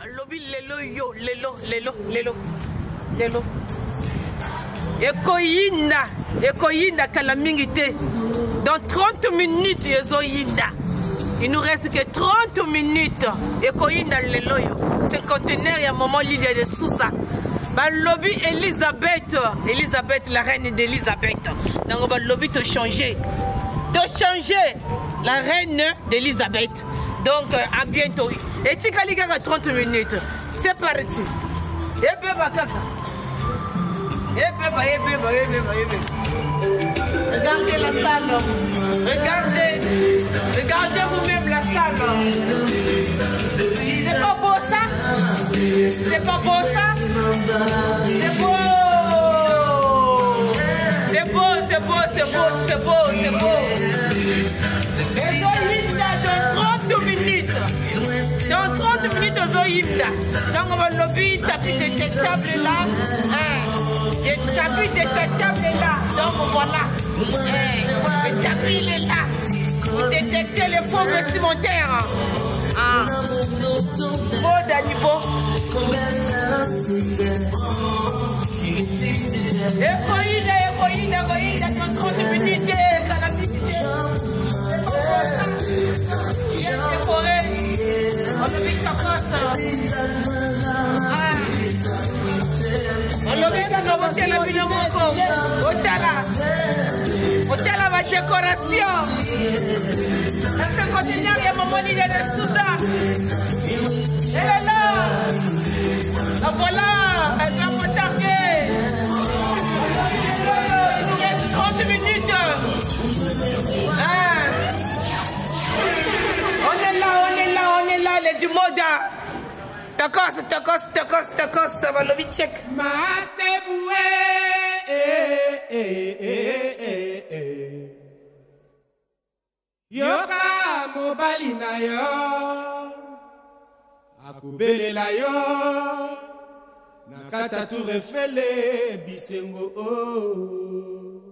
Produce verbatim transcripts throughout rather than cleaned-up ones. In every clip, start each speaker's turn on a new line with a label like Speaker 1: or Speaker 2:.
Speaker 1: Balobi lelo yo lelo lelo lelo lelo. Ekoyinda ekoyinda kalamingite. Dans trente minutes yezoyinda. Il nous reste que trente minutes. Ekoyinda lelo yo. Cinquantenaire ya maman Lydia de Sousa. Balobi Elisabeth, Elisabeth la reine d'Elisabeth. Donc balobi te changer. Te changer la reine d'Elisabeth. Donc à bientôt. Et tu as trente minutes. C'est parti. Et bébé kaka. Et bébé, et bébé, et bébé, et bébé. Regardez la salle. Regardez. Regardez vous-même la salle. C'est pas beau ça? C'est pas beau ça? C'est beau. C'est beau, c'est beau, c'est beau, c'est beau, c'est beau. Et Zoïmda dans trente minutes. Dans trente minutes, Zoïmda. Donc on va lobby, tapis détectable là. Hein. Et tapis détectable là. Donc voilà. Hein. Le tapis il est là. Pour détecter les faux vestimentaires. Ah. Beau d'aniveau. Ekoïda, Ekoïda, Ekoïda, dans trente minutes. On le vit comme ça. On le vit dans l'hôtel à Binamoko. Hôtel là. Hôtel à ma décoration. La cinquantenaire, il y a maman Lydia de Sousa. Elle est là. La voilà. Elle vient me targuer. Il nous reste trente minutes. Hein? On est là, on est là, on est là, les du moda. Takos, takos, takos, takos, ça va le vite check.
Speaker 2: Mateboué, eh, eh, eh, eh, eh. Yoka mobali na yo, akubele la yo, nakata tu refele bisengo oh.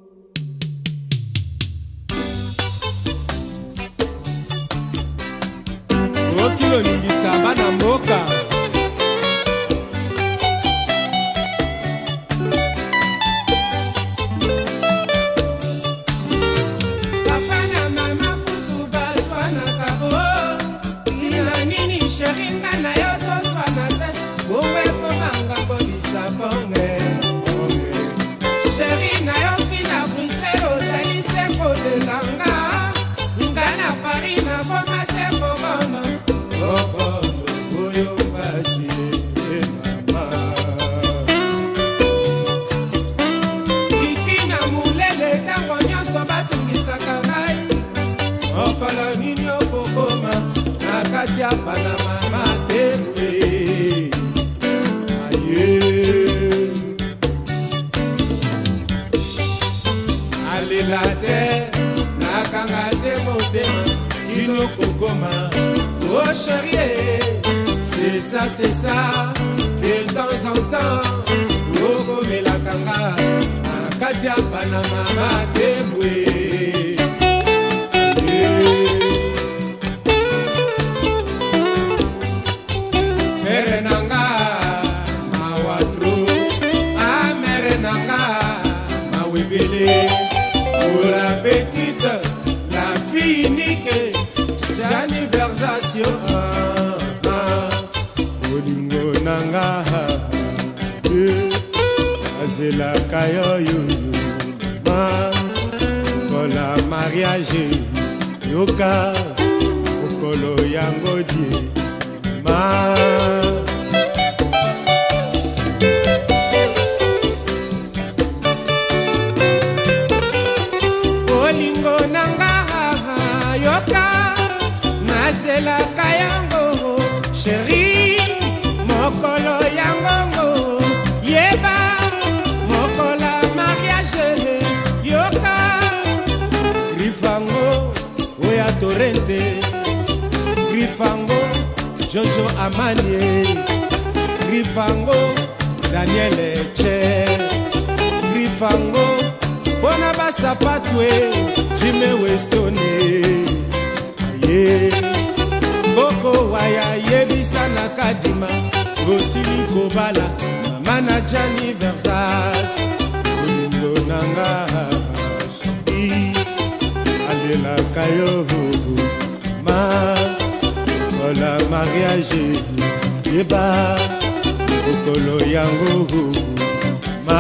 Speaker 2: Kilo ningisa bana mboka papa na mama kutu baswana kabo ina nini sheringa na yo toswana te bombe komanga bonisa bonge sheri na yo fina Bruxelles ozali seko de langa nga na Paris na boma seko bono Katia Panama Matewe Aye Alilate Nakanga se motema Kino kokoma Oh chérie C'est ça, c'est ça De temps en temps Oh comme la kanga Katia Panama Matewe Pour la petite, la fille unique, j'anniversation. Olingo nanga, azela kayo ma, kola mariage, yoka, okolo yango di ma. La kayango chérie mokolo yango yeba mokola mariage yoka grifango oya torrente grifango Jojo Amanie grifango Daniel Che grifango bona basapatwe Jimmy Westone Coco waya yebisa na kadima tosili kobala mama na Gianni Versace olingo nanga sheri alelaka yo ma ola mariage yeba okolo yango ma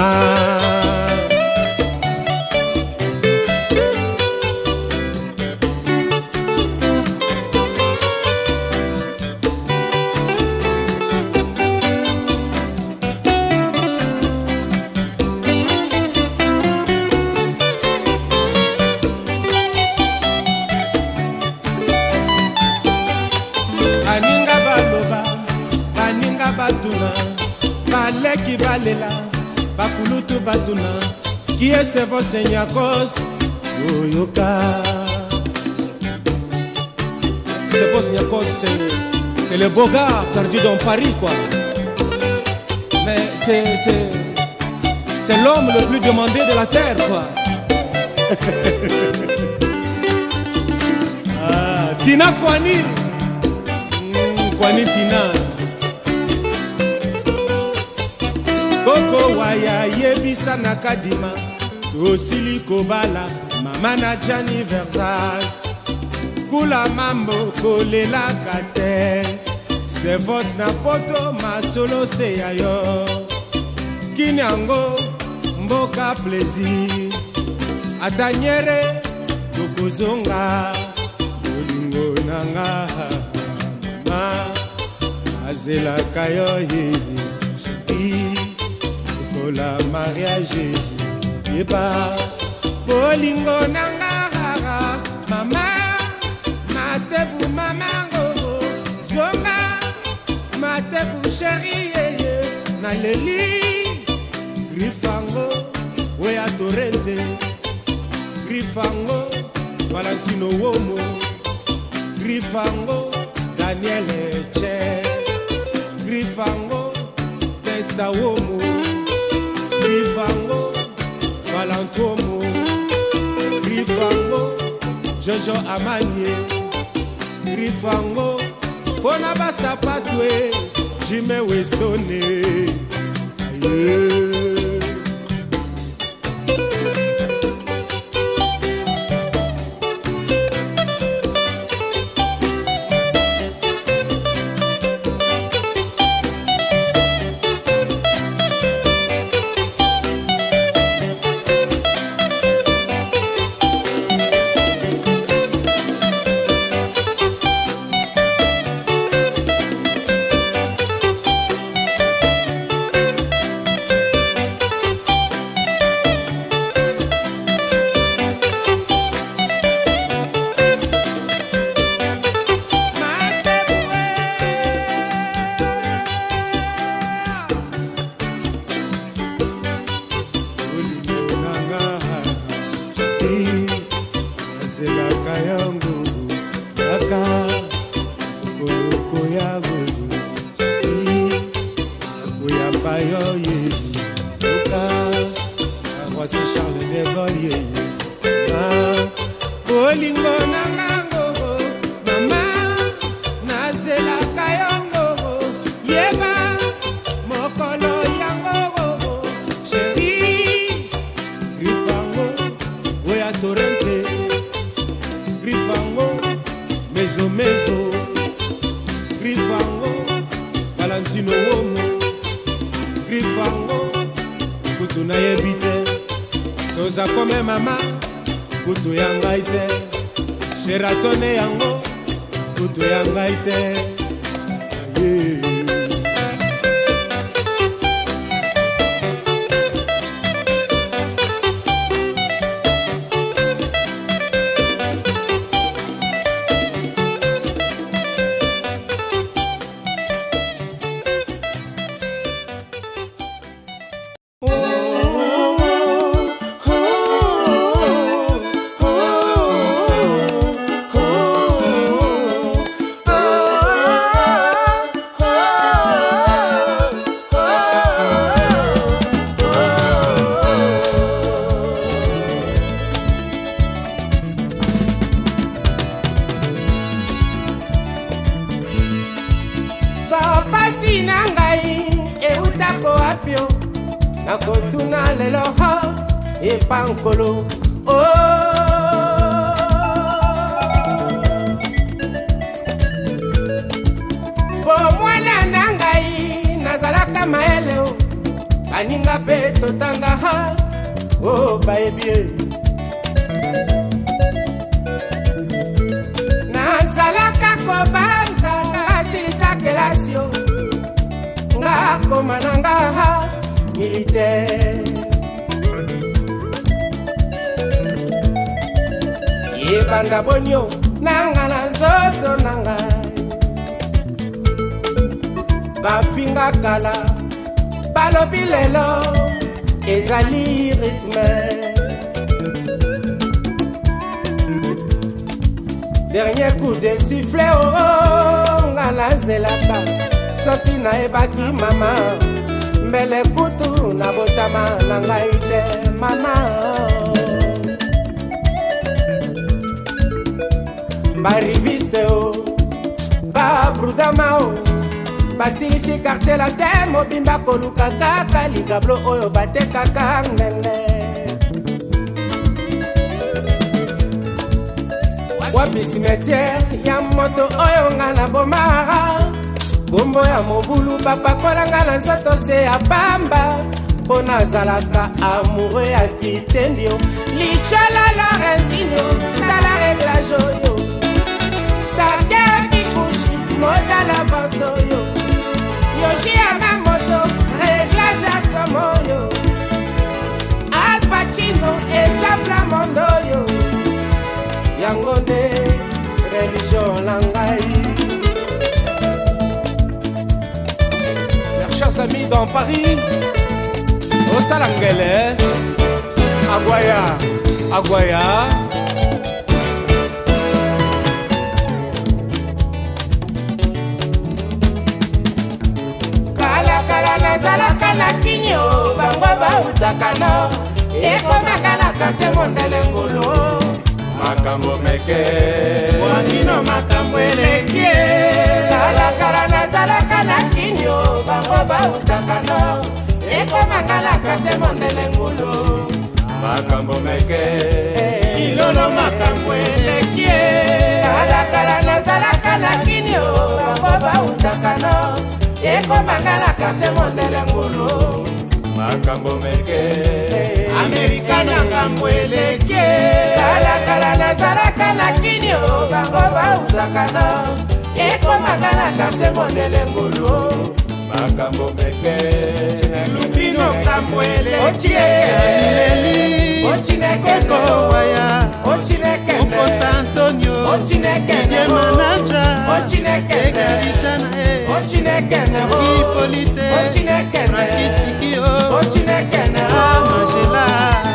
Speaker 2: baleki balela bakulutu batuna qui est ce vos senyakos yoyoka c'est vos senyakos c'est le beau gars perdu dans Paris quoi, mais c'est c'est c'est l'homme le plus demandé de la terre quoi. Ah, Tina Kwani mm, Kwani Tina Koko waya yebisa na kadima tosili kobala mama na Gianni Versace kula mambo kolela kate c'est votre na poto masolo se yayo kinyango mboka plaisir atanyere tokozonga olingo nanga ma azela kayo hi la mariage yeba bolingo nanga mama matebu mamango zonga matebu chérie na leli grifango wea torrente grifango Valentino Womo grifango Daniel Che grifango Testa Womo Grifango, Valentomo, Grifango, Jojo Amanye, Grifango, Bonabasa Patwe, Jimmy Westone. Aye. Valentino Womo Grifango kutu na yebite soza kome mama kutu yanga ite Sheratone yango kutu yanga ite yeah. Papa sinangai nakotuna lelo epa nkolo po mwana na ngai nazalaka maele baninga mpe totanga o bayebi nazalaka kobanza asilisa kelasio nga koma na nga militaire yebanda bonio nanga na nzoto na ngai bafinga kala balobi lelo ezali rythme dernier coup de sifflet o nga nazelaka soki nayebaki mama mbele kutu na botama na ngai te mama bariviste o babrudama o basilisi quartier la te mobimba koluka kaka ligablo oyo batekaka ngenge wapi cimetière ya moto oyo nga na bomara bombo ya mobulu bapakolanga na nzoto se ya pamba mpo nazalaka amoureux ya kitendio lichola lorenzinio tala reglage oyo taker kikushi modala banso oyo yoji yanga moto reglage ya somo oyo Al Pacino exemple mondo oyo yango nde religion na ngai. Chers amis dans Paris, au Salangele, Aguaya, Aguaya. Kala kala nazala kala kinyo, bango ba utakano, eko makala kante mondele ngolo. Makambo meke, wamino makambo elekie. Kala kala nazala kala kinyo, bango ba utakano, eko makala kante mondele ngolo. Makambo meke, ilolo makambo elekie. Kala kala nazala kala kinyo, bango ba utakano, eko makala kante mondele ngolo. Makambo meke, Amerikana ngambo eleke. Kala kala nazala kala kinyo, bango ba utakano, eko makala kante mondele ngolo. Makambo meke, lubino ngambo eleke. Ochineke waya, ochineke
Speaker 3: Oko Santonio,
Speaker 2: ochineke
Speaker 3: manaja,
Speaker 2: ochineke
Speaker 3: Egalichana,
Speaker 2: ochineke
Speaker 3: Hippolyte,
Speaker 2: ochineke
Speaker 3: Frankisikio,
Speaker 2: ochineke
Speaker 3: Angela.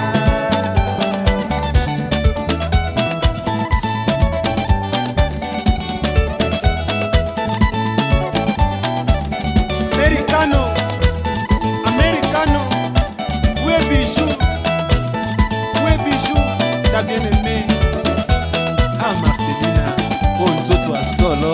Speaker 3: Americano, Americano, où est Bijou, où est Bijou, ta bien-aimée. Ah Marcelina, oh nzoto a solo.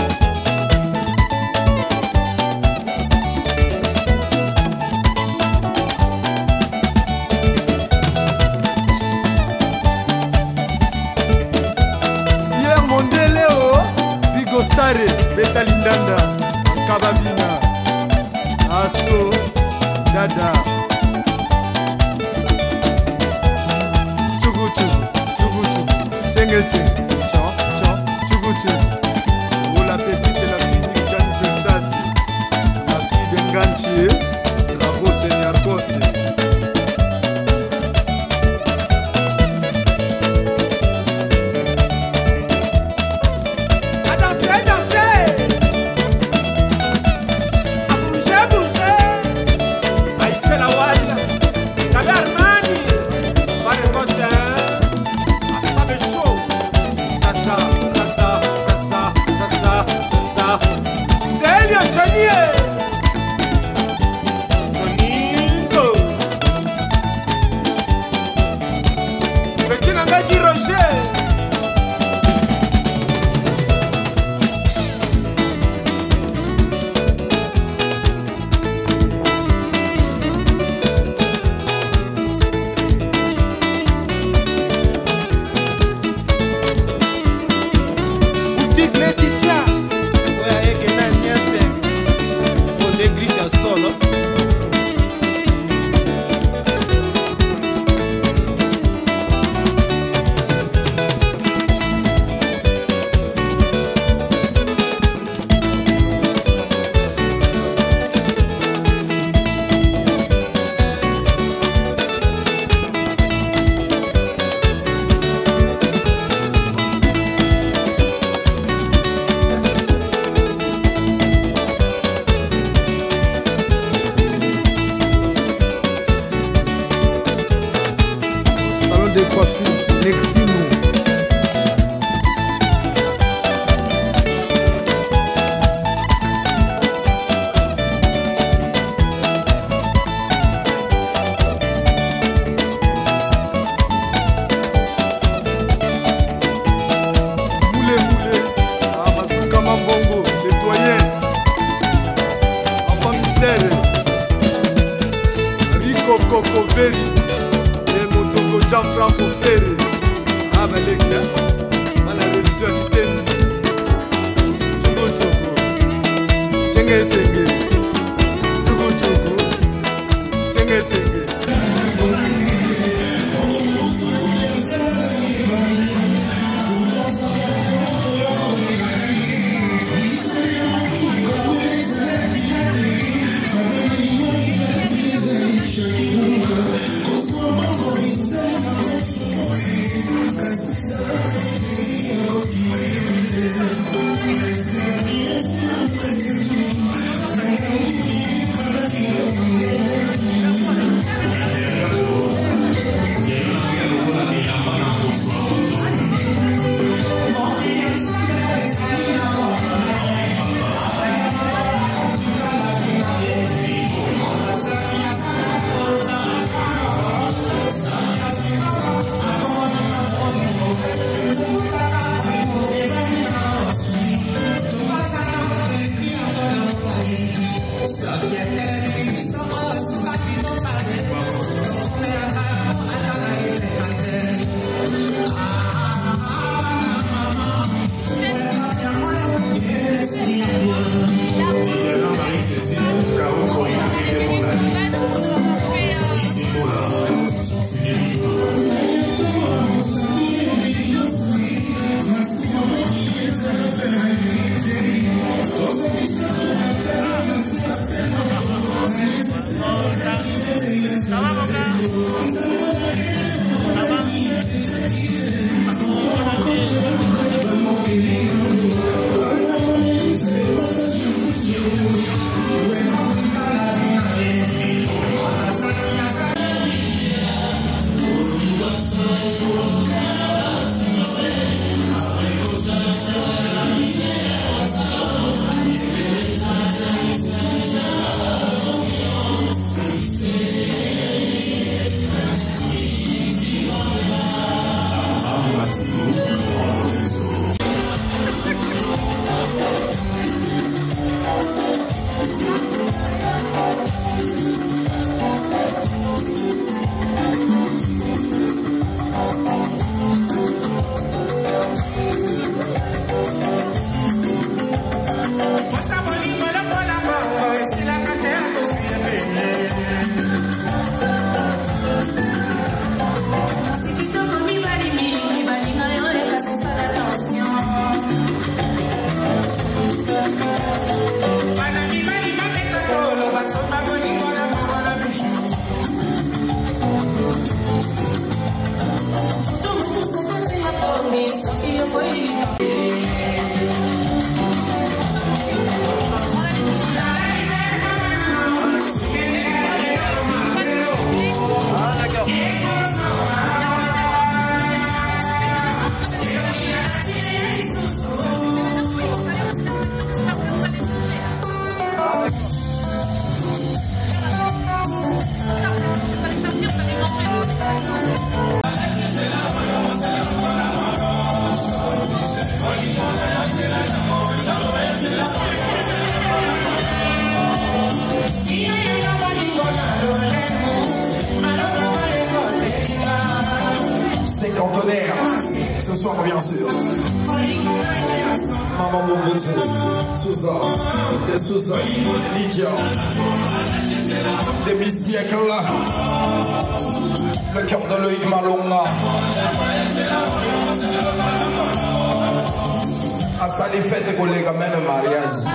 Speaker 3: Pierre Mondeleo, Bigo Stare, Betalindanda, Kababina, Asso, Dada, Chugutu, Chugutu, Tchengete, Tchon, Tchon, Chugutu. Pour la petite et la clinique Jeanne Versas, la fille d'Engantier, Stravo Seniarkos. Feri et Motoko Jean-Franco Ferry. Ah bah les gars, à la religion qui t'aime. Tchogo tchogo, tchengue tchengue. Tchogo tchogo, tchengue tchengue.
Speaker 4: Ce soir bien sûr. Maman Mobutu, Souza, de Souza, Lydia, demi-siècle, le cœur de Loïc Malonga. À ça les fêtes qu'on les ramène au mariage.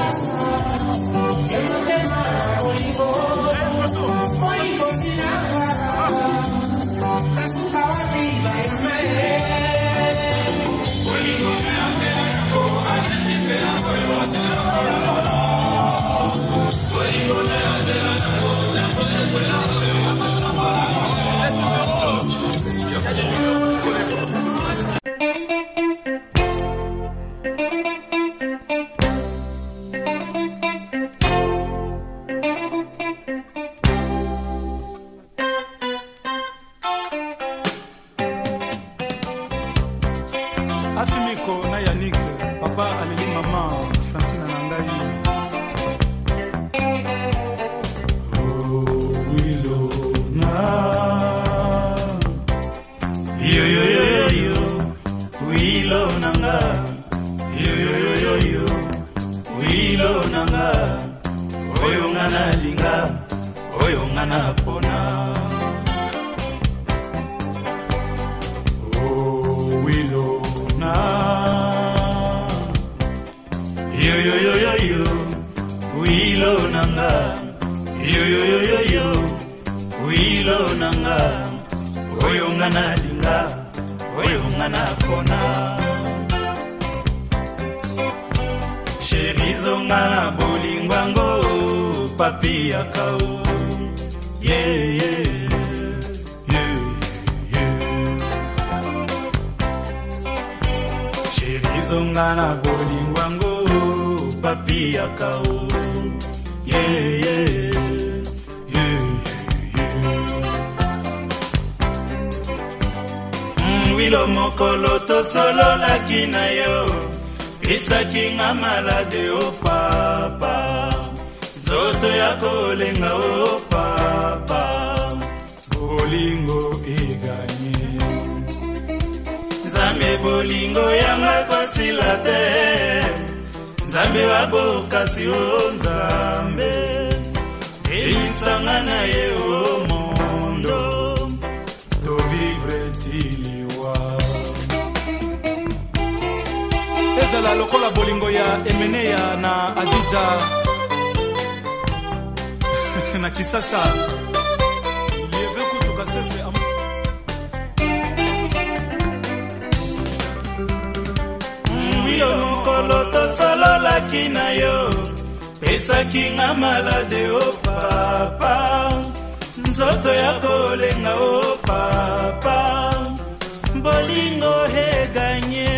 Speaker 5: ngana linga oyo ngana pona oh wilo na yo yo yo yo yo wilo nanga yo yo yo yo yo wilo nanga oyo ngana linga oyo ngana pona Cherizonga bolingwango papi akao yeah yeah yeah yeah Cherizonga bolingwango papi akao yeah yeah yeah yeah wilo mokolo to solo lakina yo Isaki nga malade o papa Zoto ya kolenga o papa Bolingo iganye Nzambe bolingo yanga kosilate Nzambe waboka si o nzambe Elisanga na ye o mondo To vivre tiliwa Ezala lokola bolingo ya Emenea na Adija na Kisasa lieve kutoka sese am Mwiyo mokolo to solo lakina yo Pesa kinga malade o papa Nzoto ya kolenga o papa Bolingo he ganye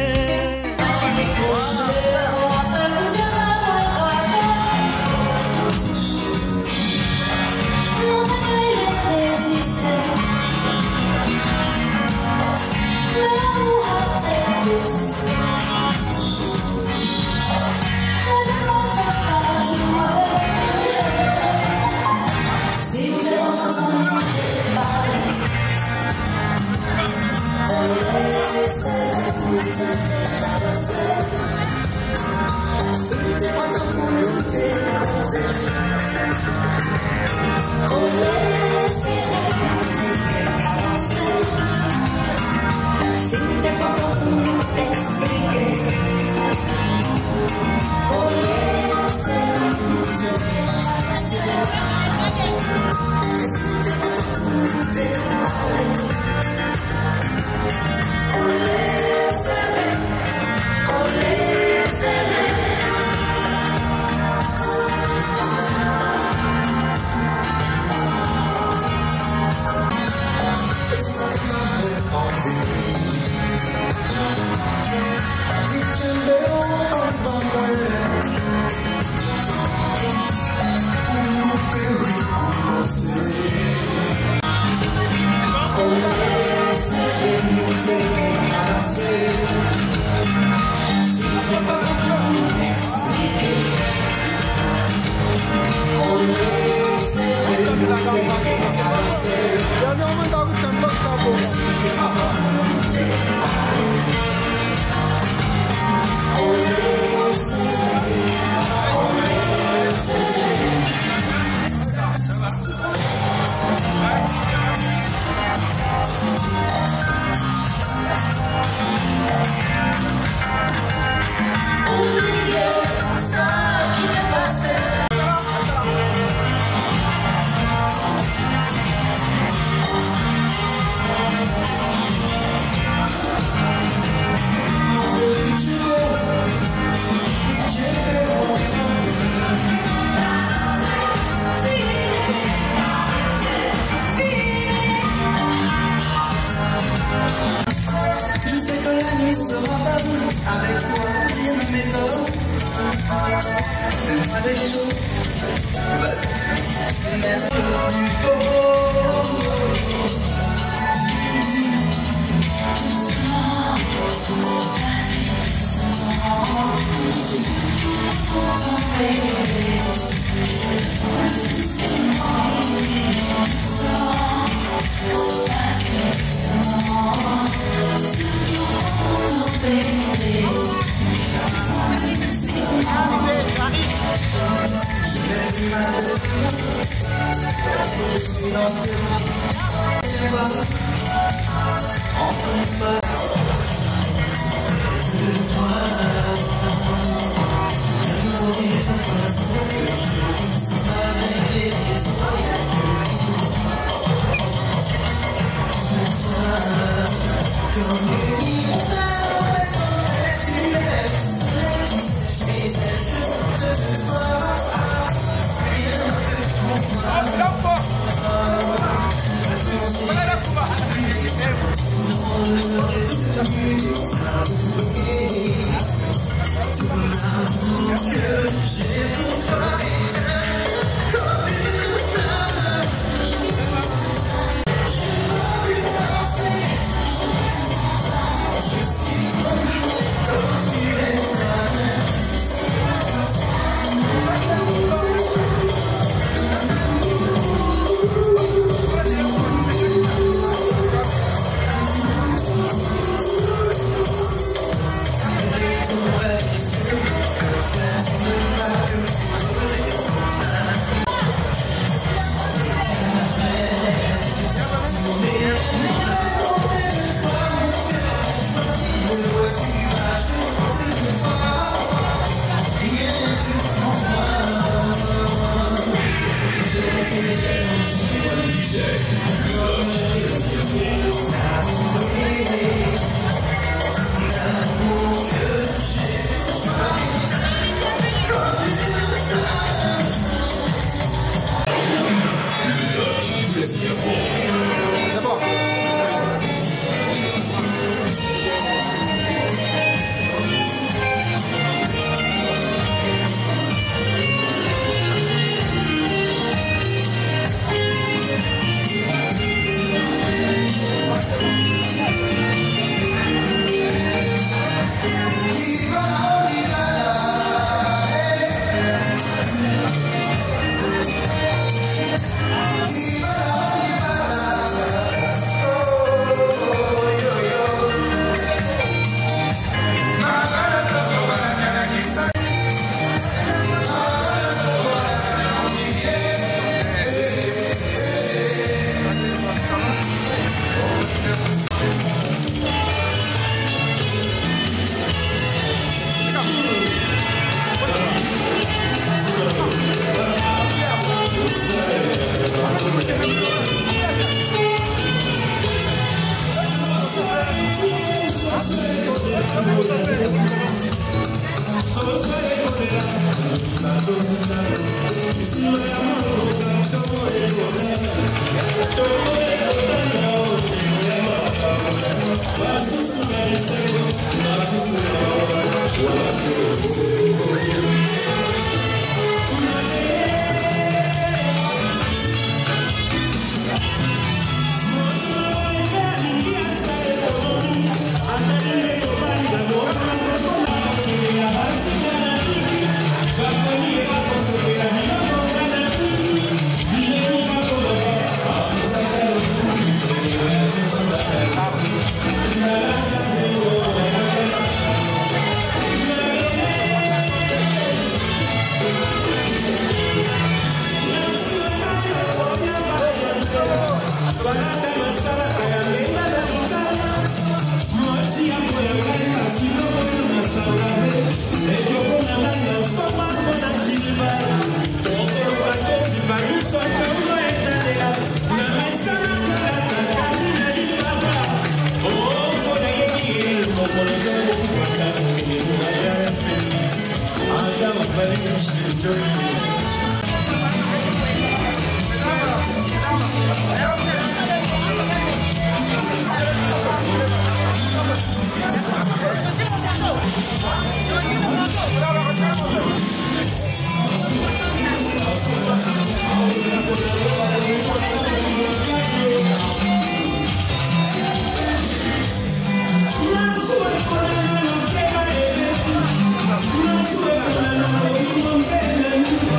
Speaker 6: Thank you.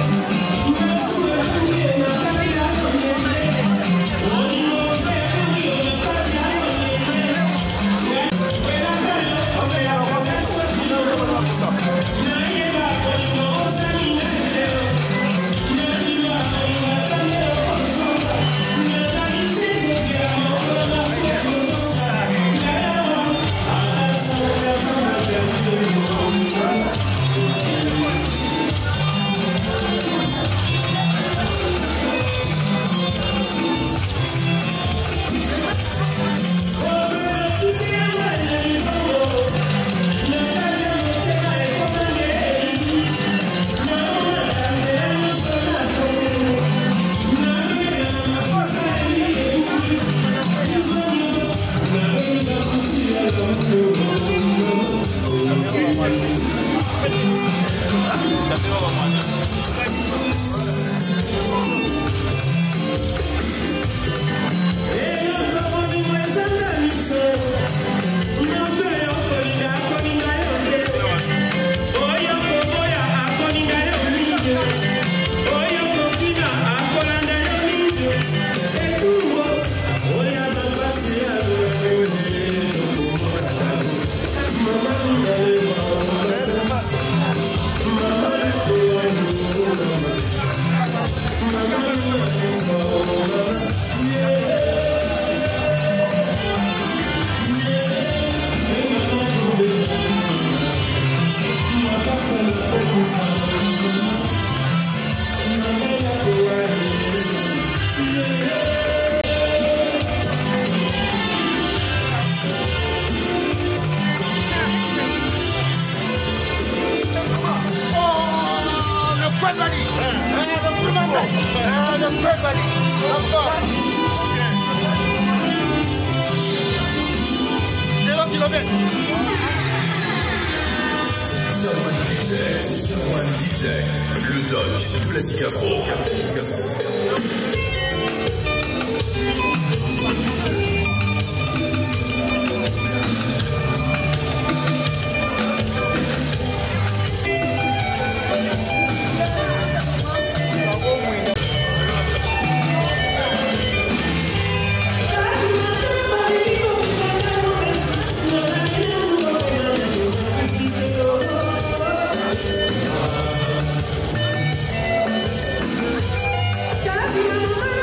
Speaker 6: Le doc de classique afro.
Speaker 7: Happy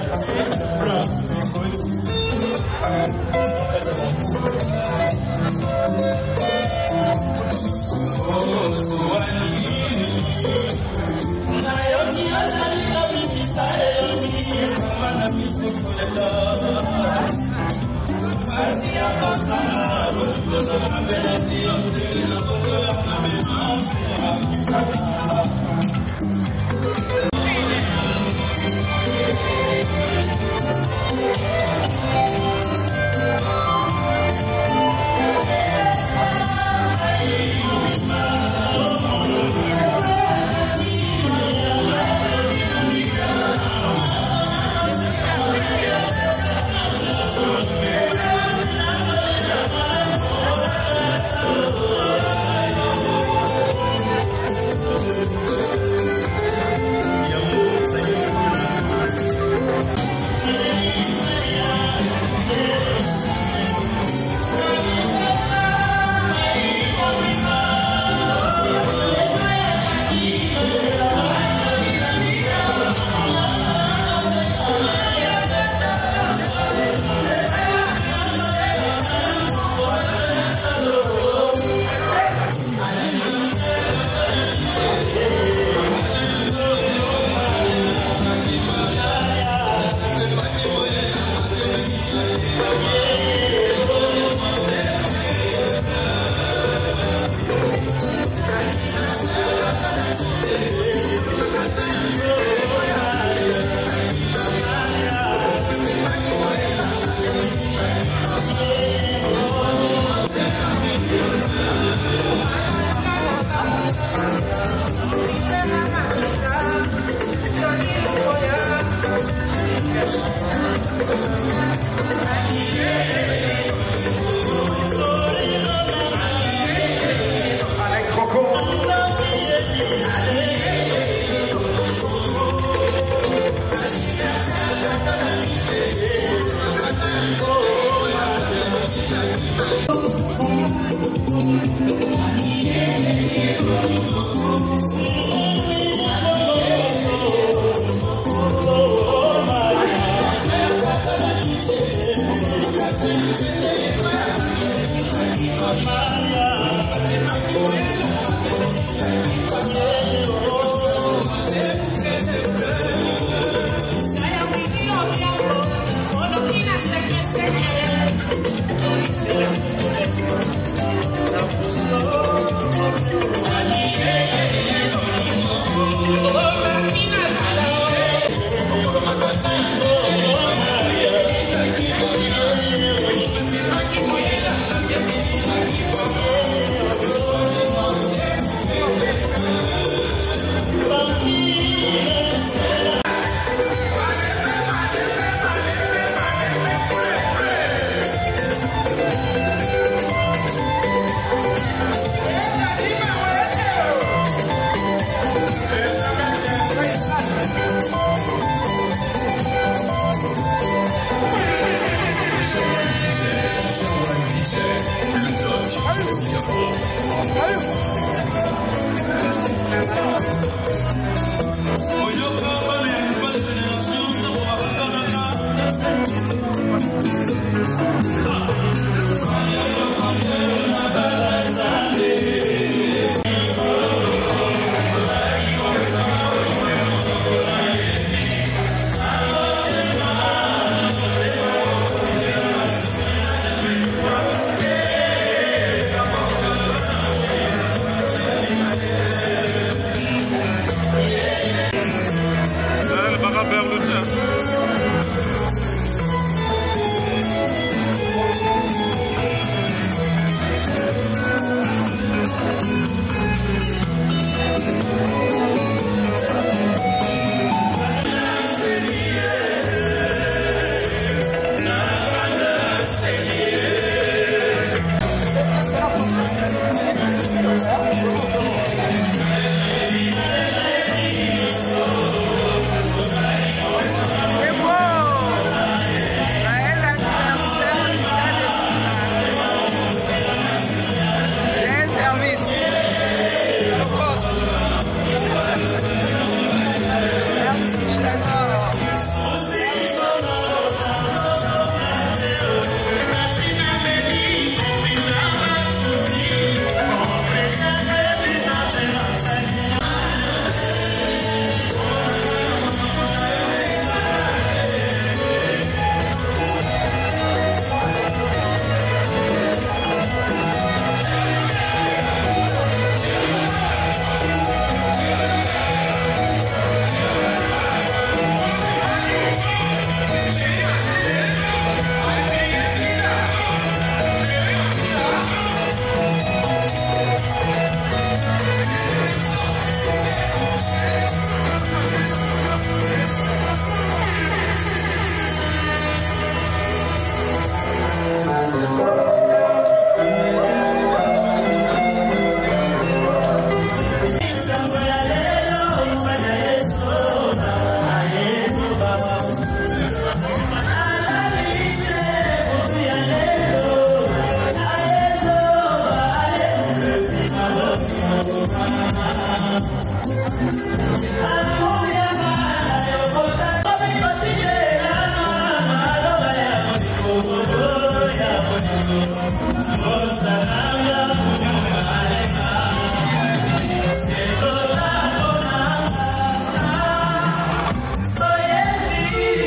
Speaker 7: Yeah.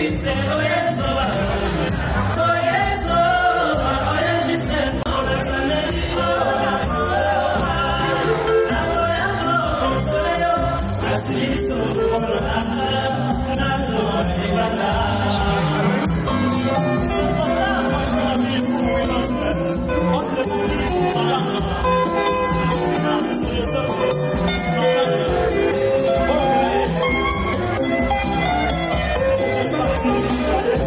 Speaker 7: Thank you.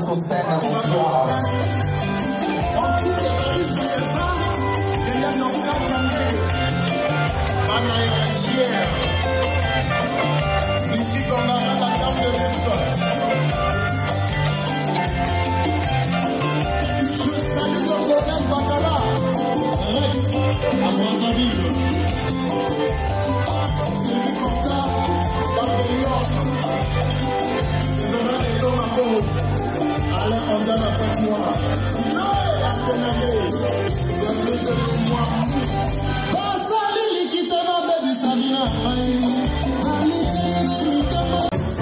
Speaker 4: Sostène, bonsoir.
Speaker 7: Je salue le colonel Bakara, Rex, à Brazzaville. Sylvie Costa, Babelion, Séverin et Tomako, Alain Andian à Pointe-Noire, Noël à Ténébé, Gabriel de Lomois, Basali Likitana Bédi Sabina, Ali Télé Mitama.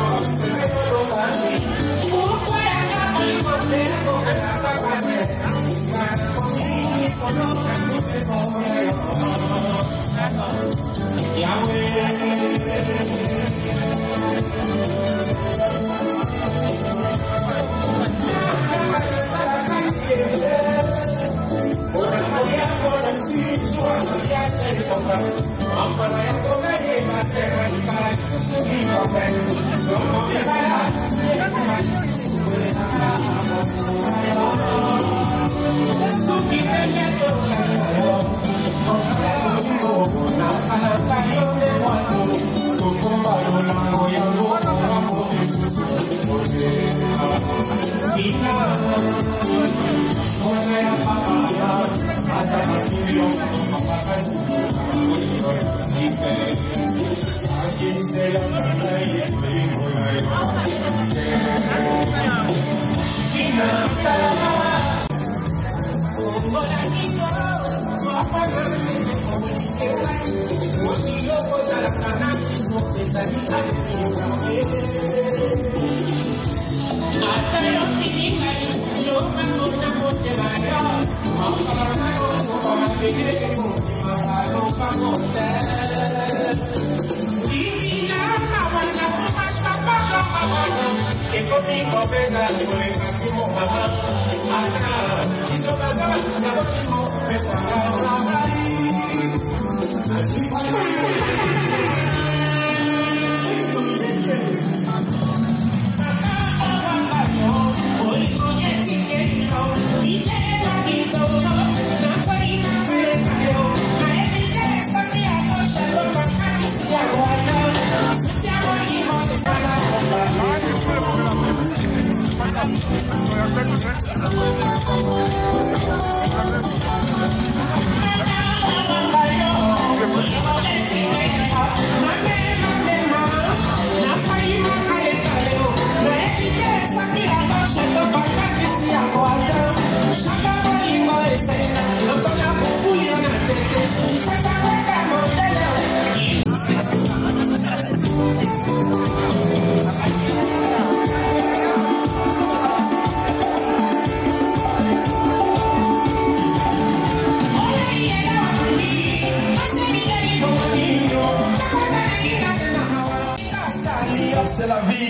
Speaker 4: C'est la vie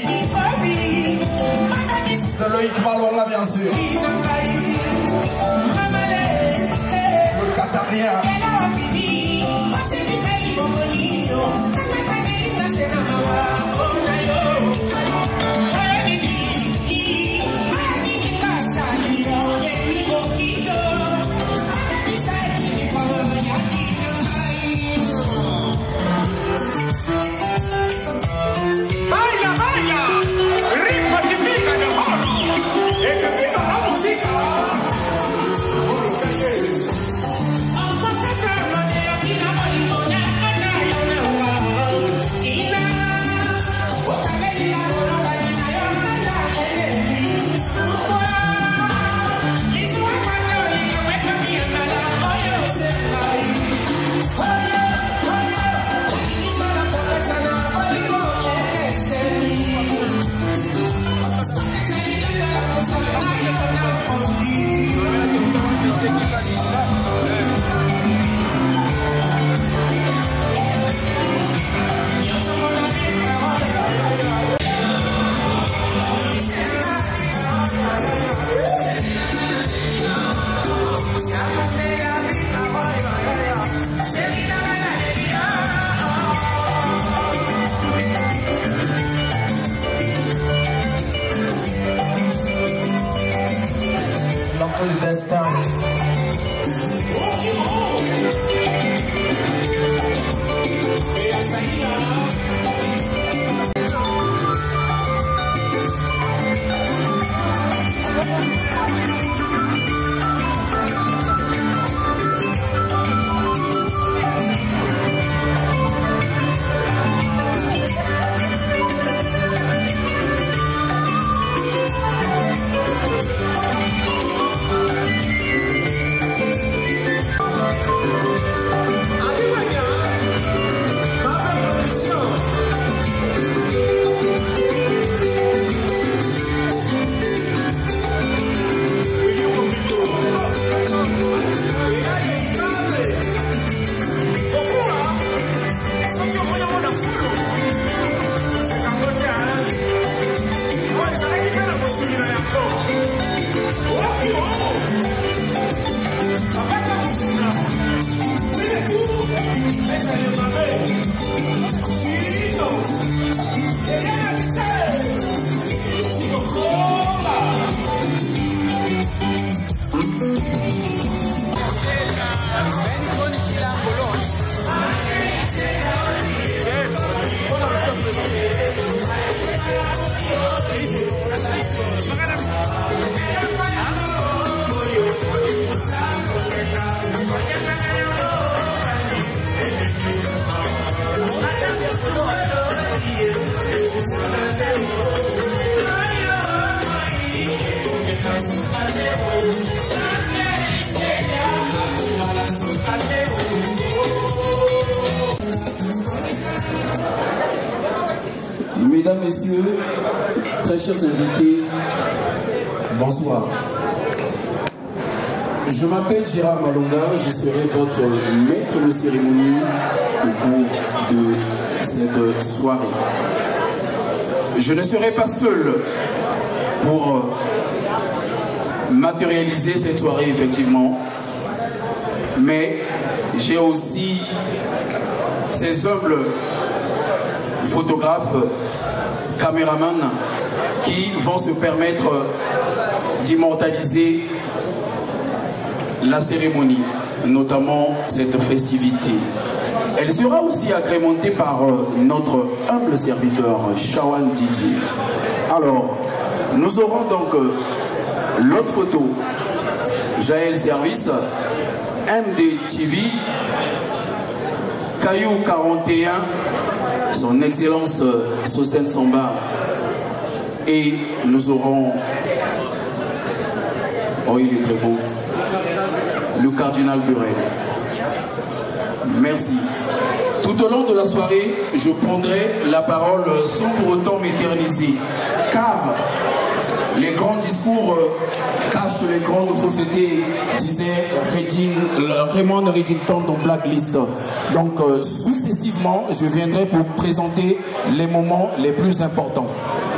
Speaker 4: de Loïc Malonga, bien sûr. Le Qatarien.
Speaker 7: Música
Speaker 8: All the best time.
Speaker 9: Mesdames, Messieurs, très chers invités, bonsoir. Je m'appelle Gérard Malonga, je serai votre maître de cérémonie au cours de cette soirée. Je ne serai pas seul pour matérialiser cette soirée, effectivement, mais j'ai aussi ces humbles photographes, caméramans qui vont se permettre d'immortaliser la cérémonie, notamment cette festivité. Elle sera aussi agrémentée par notre humble serviteur, Shawan Didier. Alors, nous aurons donc l'autre photo, Jaël Service, M D T V, Caillou quarante et un, son Excellence Sosten Samba, et nous aurons, oh il est très beau, le cardinal Burel. Merci. Tout au long de la soirée, je prendrai la parole sans pour autant m'éterniser, car les grands discours cachent les grandes faussetés, disait Raymond Reddington dans Blacklist. Donc, euh, successivement, je viendrai pour présenter les moments les plus importants.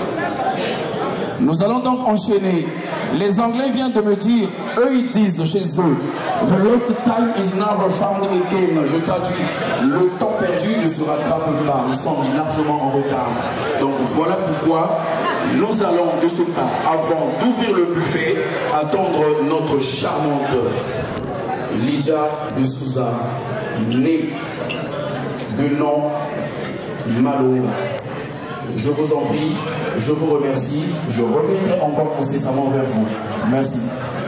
Speaker 9: Nous allons donc enchaîner. Les Anglais viennent de me dire, eux ils disent chez eux, the lost time is never found again. Je traduis, le temps perdu ne se rattrape pas, nous sommes largement en retard. Donc voilà pourquoi nous allons de ce pas, avant d'ouvrir le buffet, attendre notre charmante Lydia de Souza, née de nom Malonga. Je vous en prie, je vous remercie, je reviendrai encore incessamment vers vous. Merci.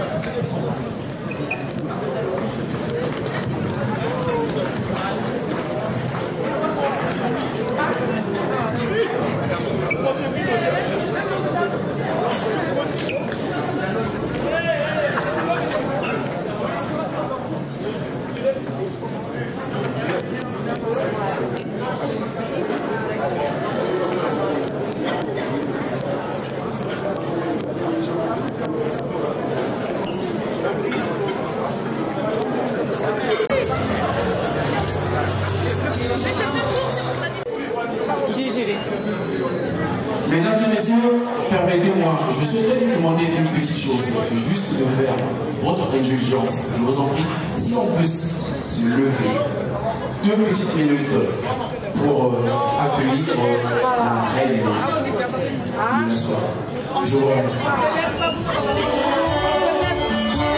Speaker 9: Mesdames et messieurs, permettez-moi, je souhaiterais vous demander une petite chose, juste de faire votre indulgence. Je vous en prie, si on peut se lever deux petites minutes pour euh, accueillir euh, la reine de la soirée. Je vous remercie.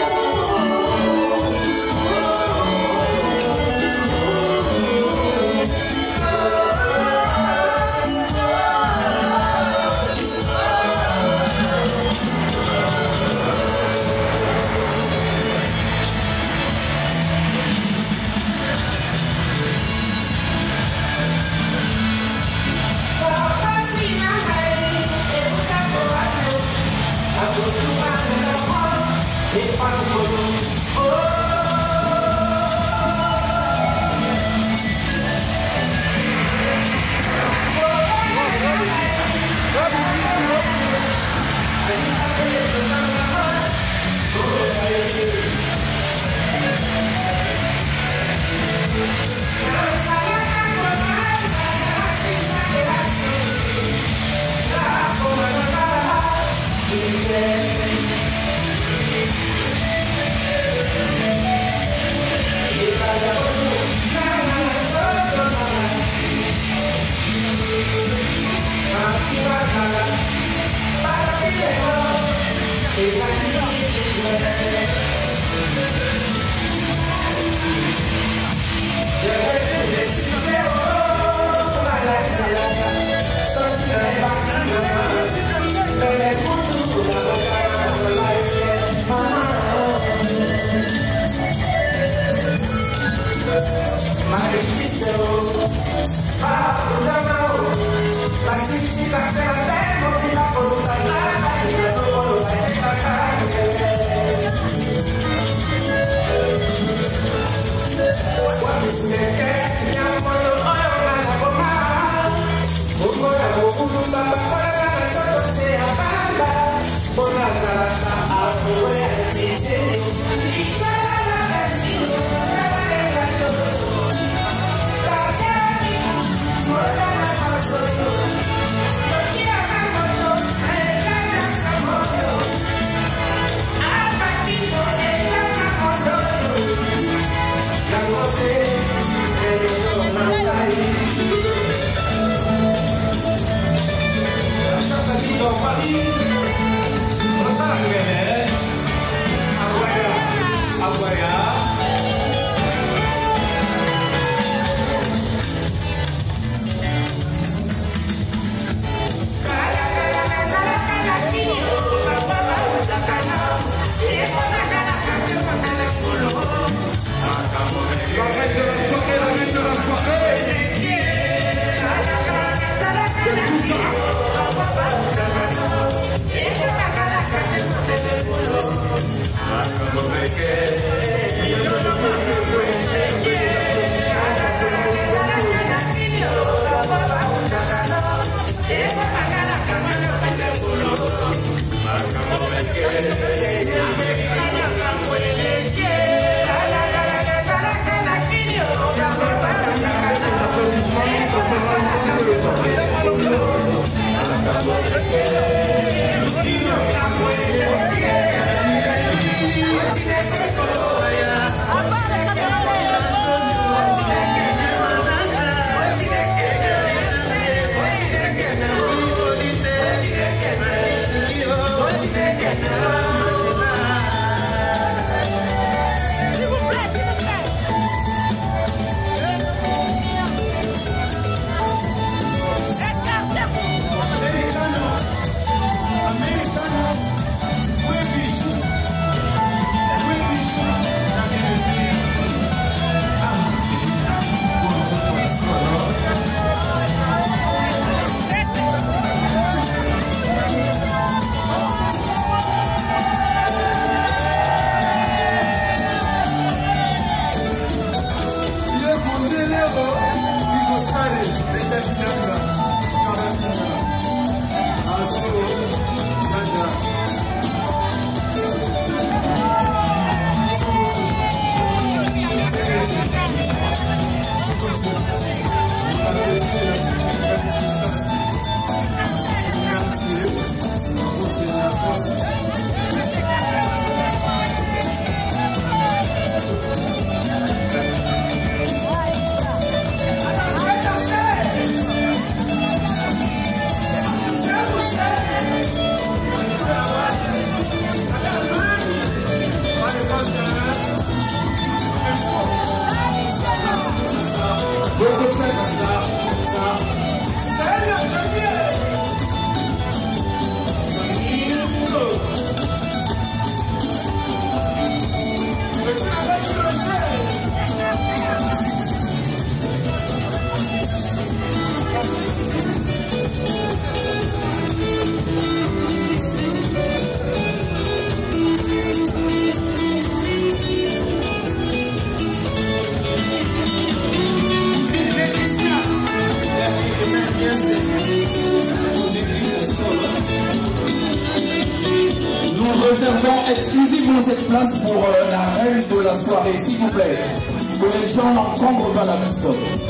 Speaker 9: réservons exclusivement cette place pour euh, la reine de la soirée, s'il vous plaît. Que les gens n'encombrent pas la piste.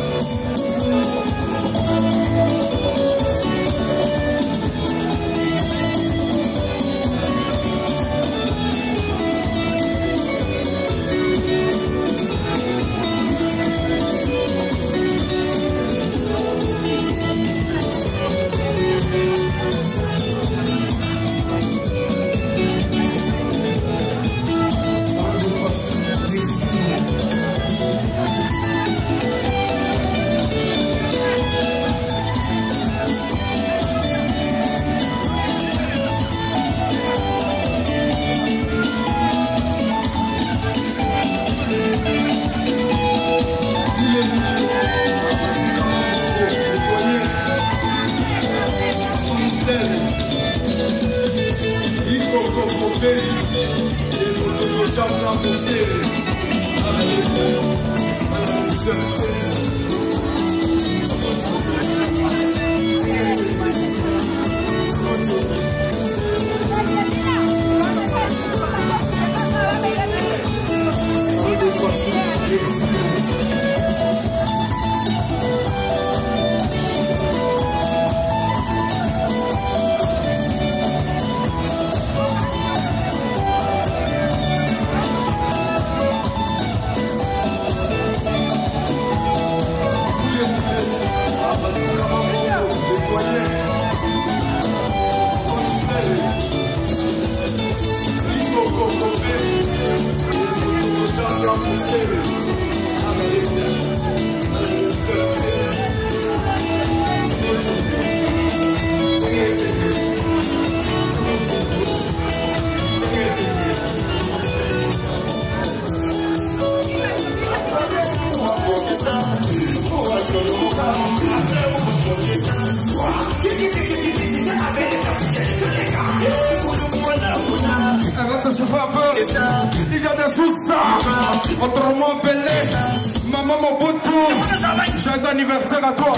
Speaker 8: Autrement appelé Maman Mobutu. Joyeux anniversaire à toi.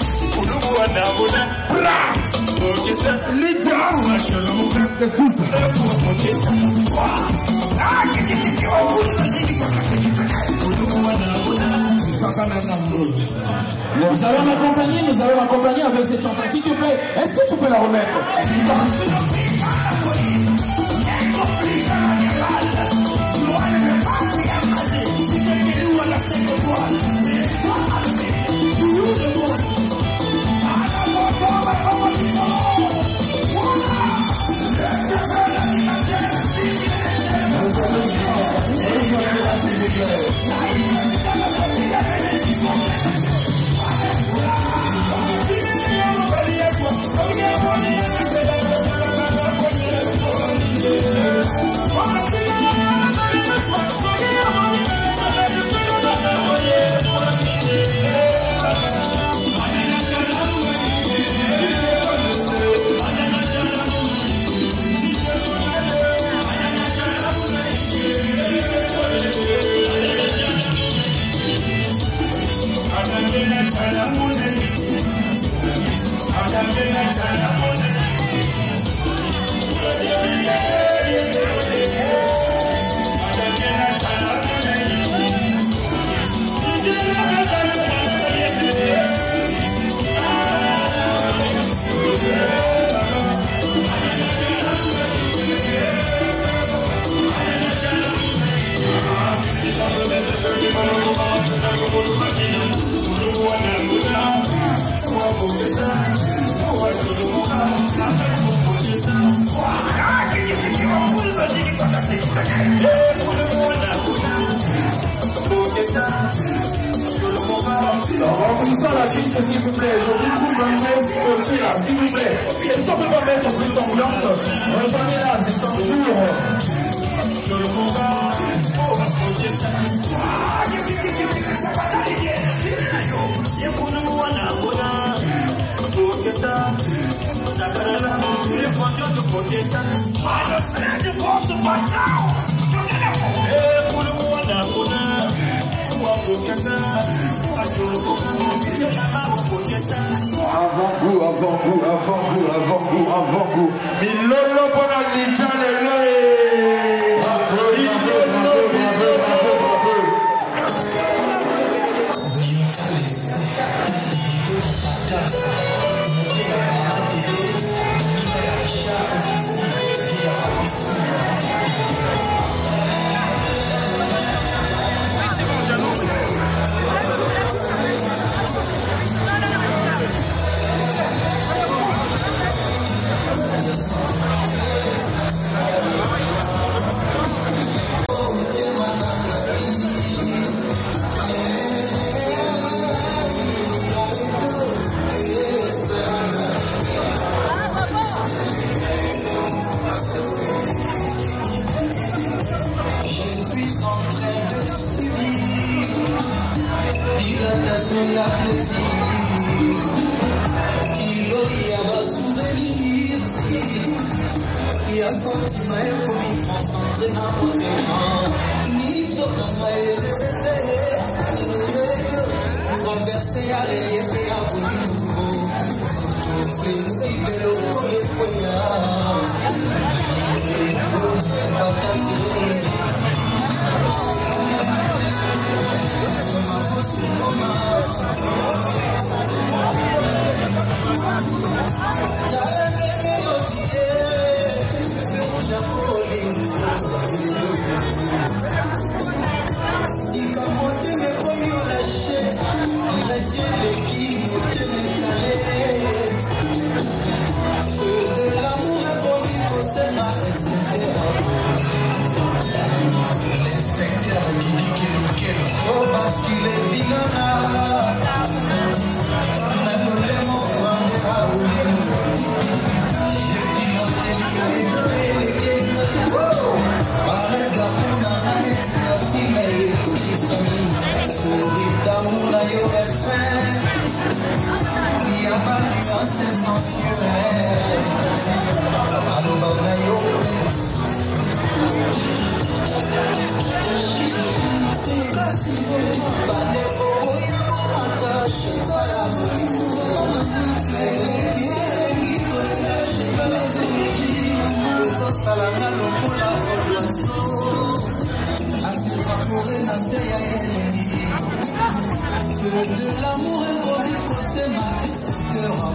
Speaker 8: Lydia de Sousa.
Speaker 9: Nous allons l'accompagner, nous allons l'accompagner avec cette chanson. S'il te plaît, est-ce que tu peux la remettre? Remplissons la piste s'il vous plaît, je vous trouve un mess petit là, s'il vous plaît. Est-ce qu'on peut pas mettre plus d'ambiance? Rejoignez là, c'est un jour. Avant-goût, avant-goût, avant-goût, avant-goût, avant-goût. Milolo pour la Lidja Lelo. Bravo, bravo, bravo, bravo, bravo.
Speaker 10: La plaisir, kilo ya basouvenir, qui a senti ma commis concentré dans mon élan, ni sopra traverser à relief et à bout, flexible le de l'amour égoïque, c'est ma cœur.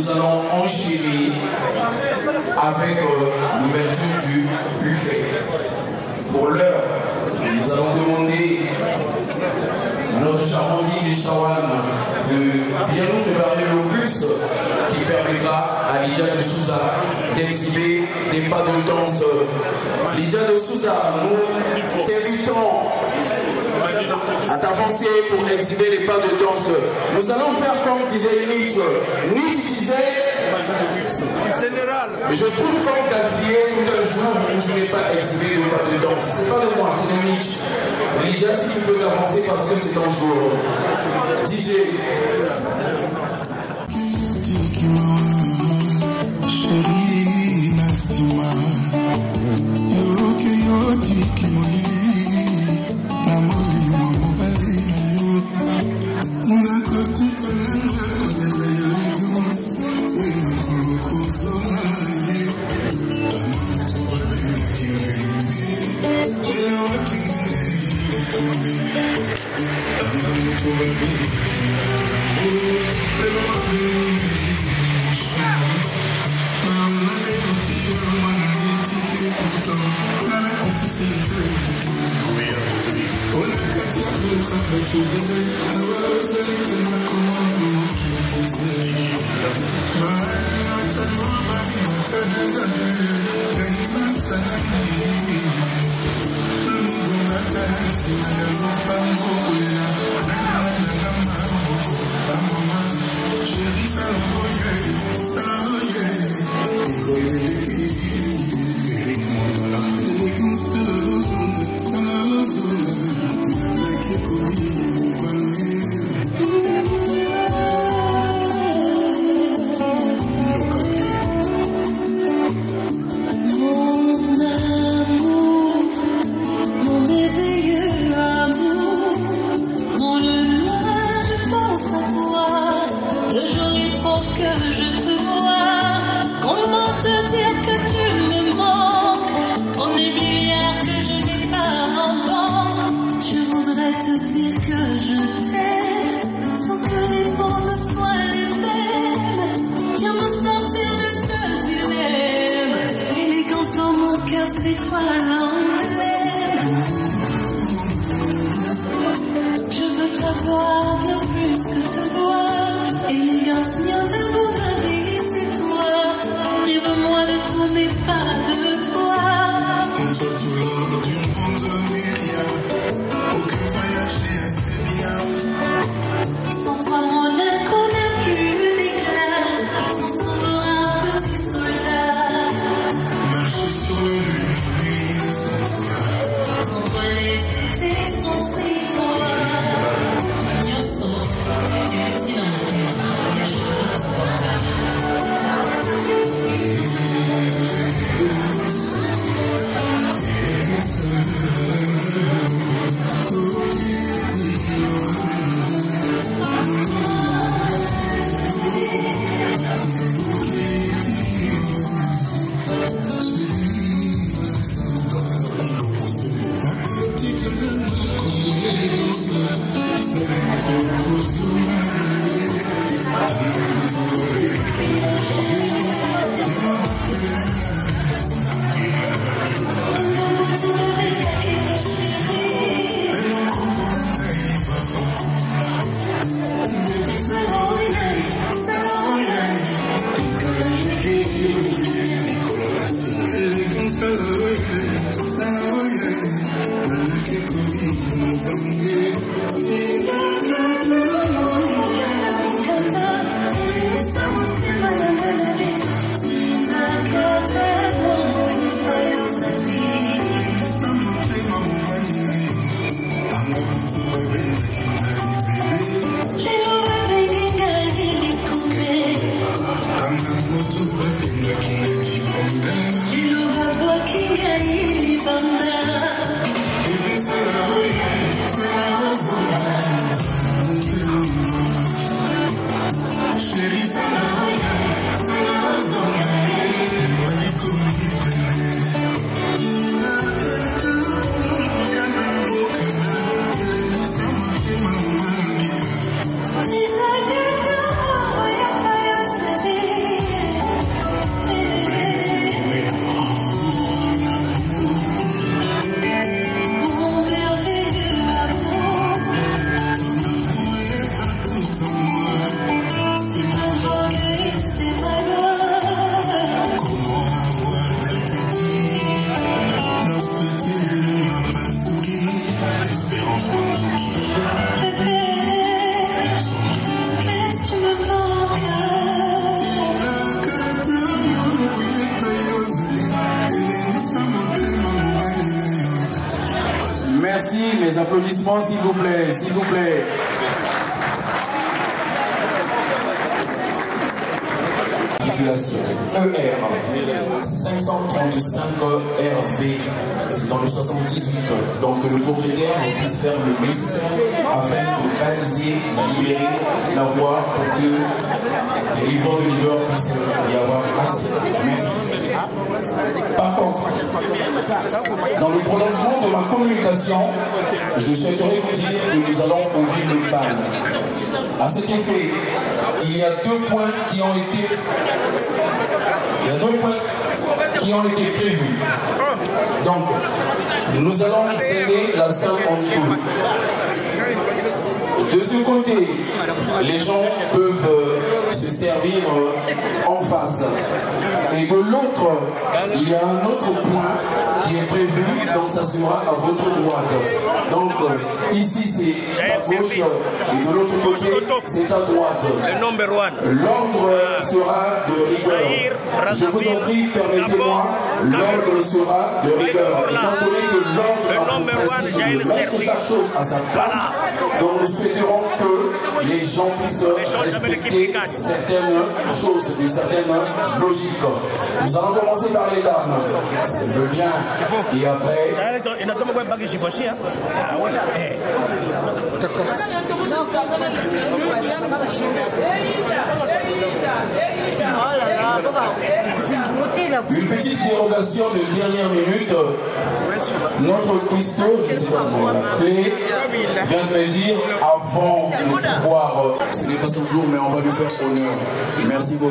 Speaker 9: nous allons enchaîner avec euh, l'ouverture du buffet. Pour l'heure, nous allons demander à notre charmant D J Chawan de bien nous préparer le bus qui permettra à Lydia de Souza d'exhiber des pas de danse. Lydia de Souza, nous t'invitons à t'avancer pour exhiber les pas de danse. Nous allons faire comme disait Nietzsche. Nietzsche disait: je trouve comme gaspiller tout un jour où je n'ai pas exhibé le pas de danse. C'est pas de moi, c'est de Nietzsche. Lydia, si tu peux t'avancer parce que c'est ton jour. D J. les applaudissements s'il vous plaît, s'il vous plaît. E R cinq cent trente-cinq R V, c'est dans le soixante-dix-huit. Donc que le propriétaire puisse faire le nécessaire afin de baliser, libérer la voie pour que les livreurs de livreurs puissent y avoir accès. Merci. Par contre, dans le prolongement de ma communication, je souhaiterais vous dire que nous allons ouvrir le bal. À cet effet, il y a deux points qui ont été Il y a deux points qui ont été prévus. Donc, nous allons sceller la salle en deux. De ce côté, les gens peuvent se servir en face. Et de l'autre, il y a un autre point qui est prévu, donc ça sera à votre droite. Donc ici c'est à gauche et de l'autre côté c'est à droite. L'ordre sera de rigueur. Je vous en prie, permettez-moi, l'ordre sera de rigueur. Étant donné que l'ordre a pour principe de mettre chaque chose à sa place, donc nous souhaiterons que les gens puissent respecter certaines choses, une certaine logique. Nous allons commencer par les dames, si elles veulent bien, et après... Une petite dérogation de dernière minute. Notre cuistot, je ne sais pas comment l'appeler, vient de me dire avant de pouvoir... Ce n'est pas son jour, mais on va lui faire honneur. Merci beaucoup.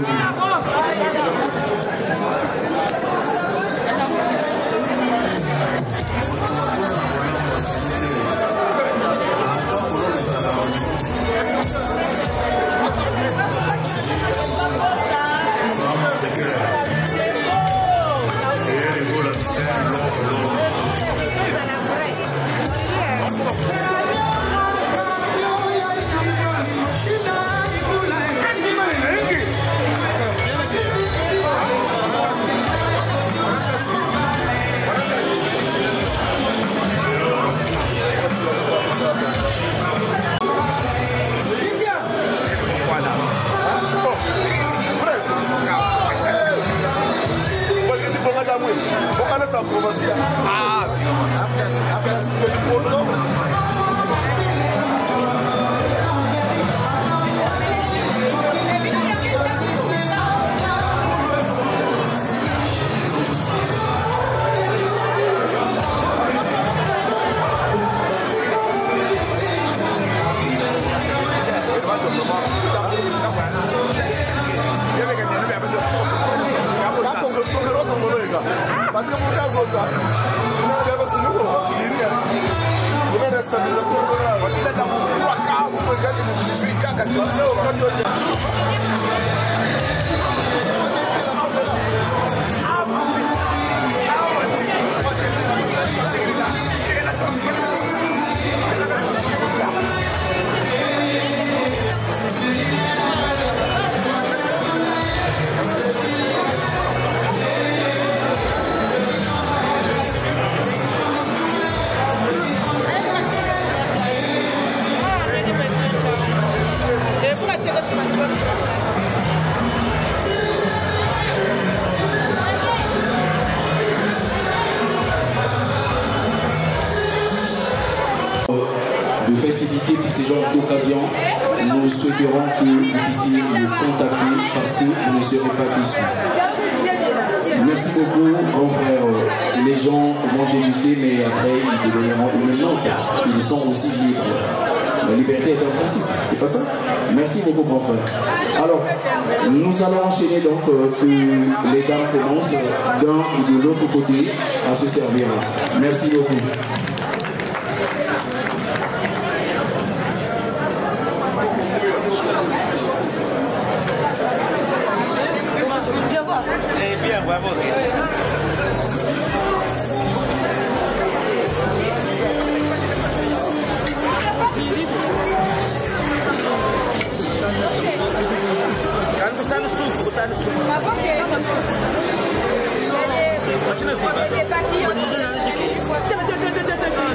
Speaker 9: Pour ces genres d'occasion, nous souhaiterons que vous puissiez nous contacter parce que vous ne serez pas déçus. Merci beaucoup, grand frère. Les gens vont déguster, mais après ils deviendront une note. Ils sont aussi libres. La liberté est un principe, c'est pas ça? Merci beaucoup, grand frère. Alors, nous allons enchaîner donc euh, que les dames commencent d'un ou de l'autre côté à se servir. Merci beaucoup.
Speaker 11: C'est parti.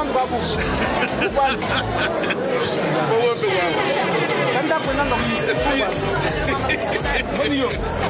Speaker 11: nanga babu. Kanda ko nanga. Moyo.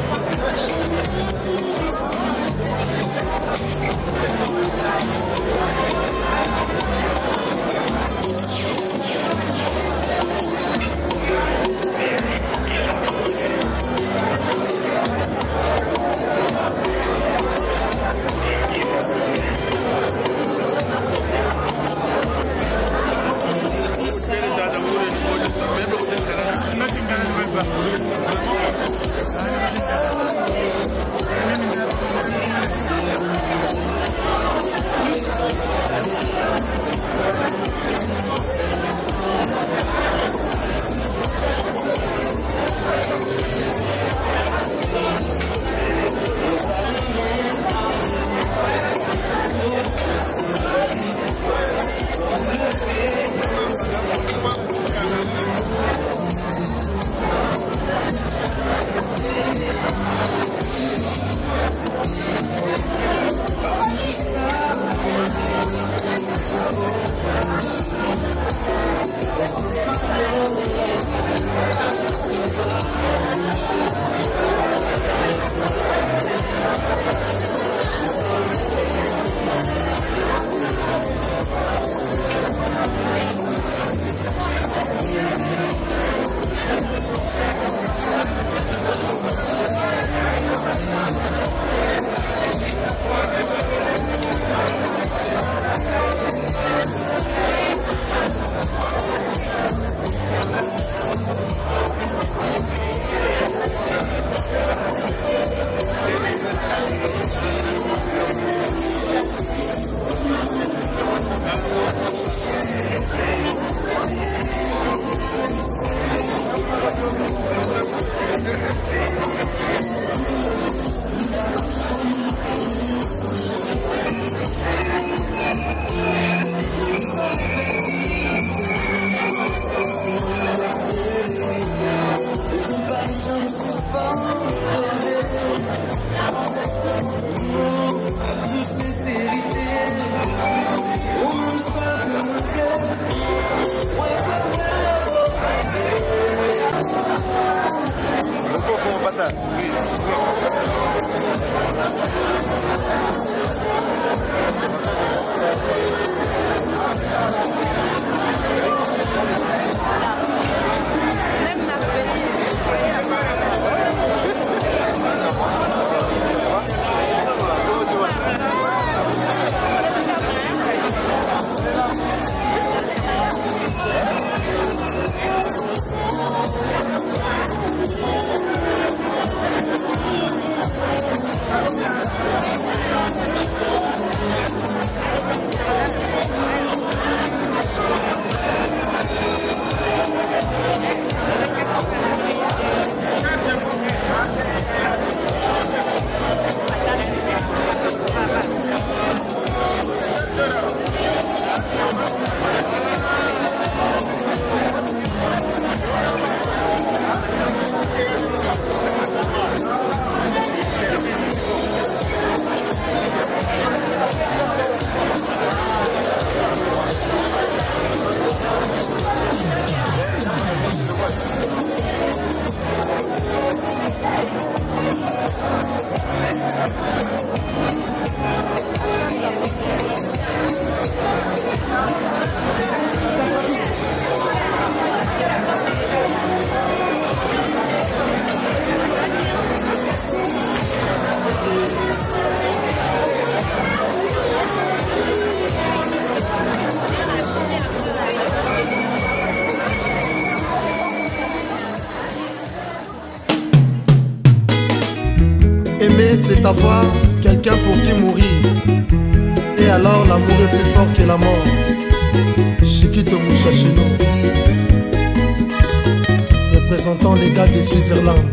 Speaker 12: Aimer, c'est avoir quelqu'un pour qui mourir. Et alors l'amour est plus fort que la mort. Chiquito Mouchachino, représentant les gars de Switzerland.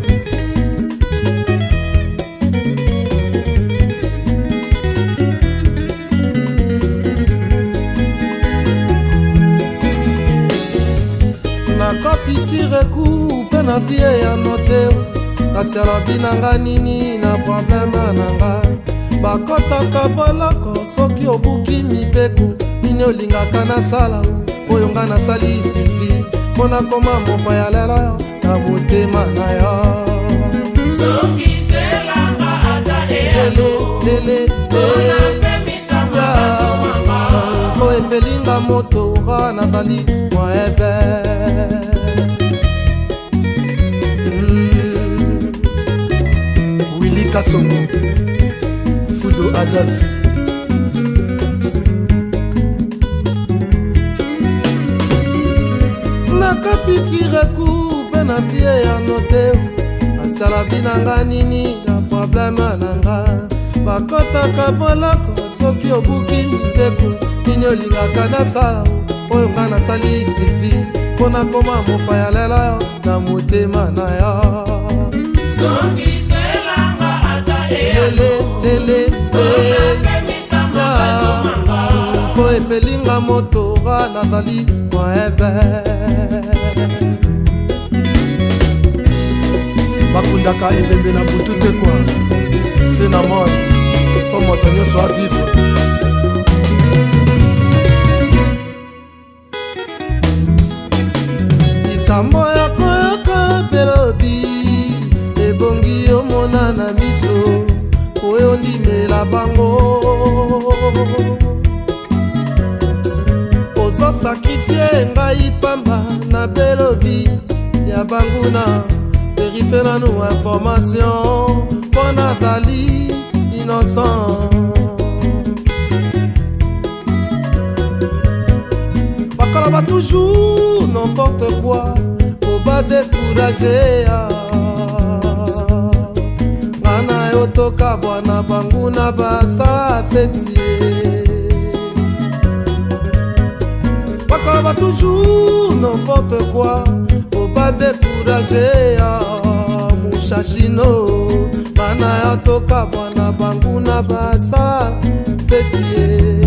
Speaker 12: nakotisi reku mpe na vie ya note kasi alobi nanga nini na probleme nanga bakotaka boloko soki obuki mibeko nini nini olingaka nasala oyo nga nasali Sylvie mpo nakoma mopaya lelo na motema na yo
Speaker 10: sokiselanga ata eyalolele
Speaker 12: o epelinga moto nga nazali mwa eve Willy Kasongo Fudo Adolphe nakati fireku mpe na fie ya note asala binanga nini na probleme nanga bakotaka boloko soki obuki mpeku nini olingaka nasala oyo nga nasali Sylvie mpo nakoma mopaya lelo na motema na yo
Speaker 10: sokiselanga ata
Speaker 12: eyalolele mpo epelinga moto nga nazali mwa eve bakundaka ebembe na butu te kwa se na moi mpo moto nyonso avivre likambo ya koyoka belobi ebongi omona na miso oyo ndimela bango ozosakrifie ngai pamba na belobi ya banguna verifie nanu information mpo nazali innocent bakoloba toujours n'importe quoi oba décourage ya ngana yo tokabwa na banguna basala fetie bakoloba toujours n'importe quoi oba décourage ya mushashino bana ya tokabwa na banguna basala fetie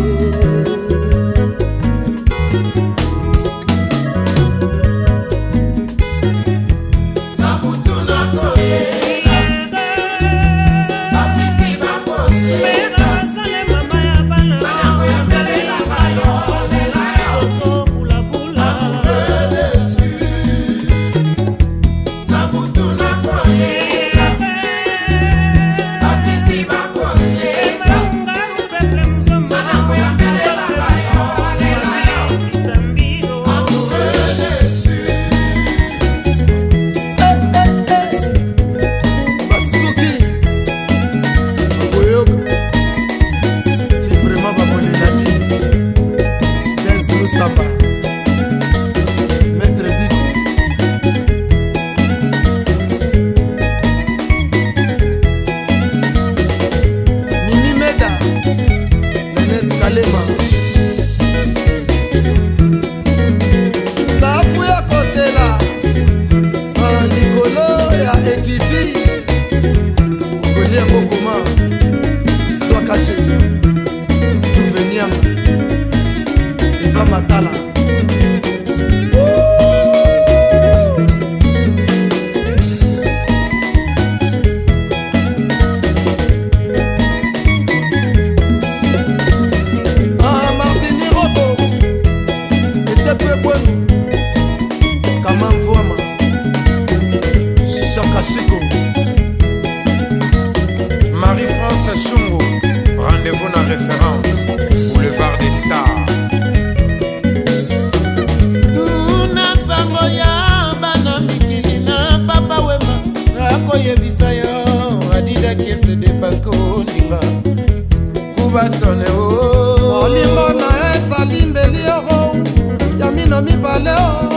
Speaker 12: olimbo na ezali mbeli oro ya mino mibale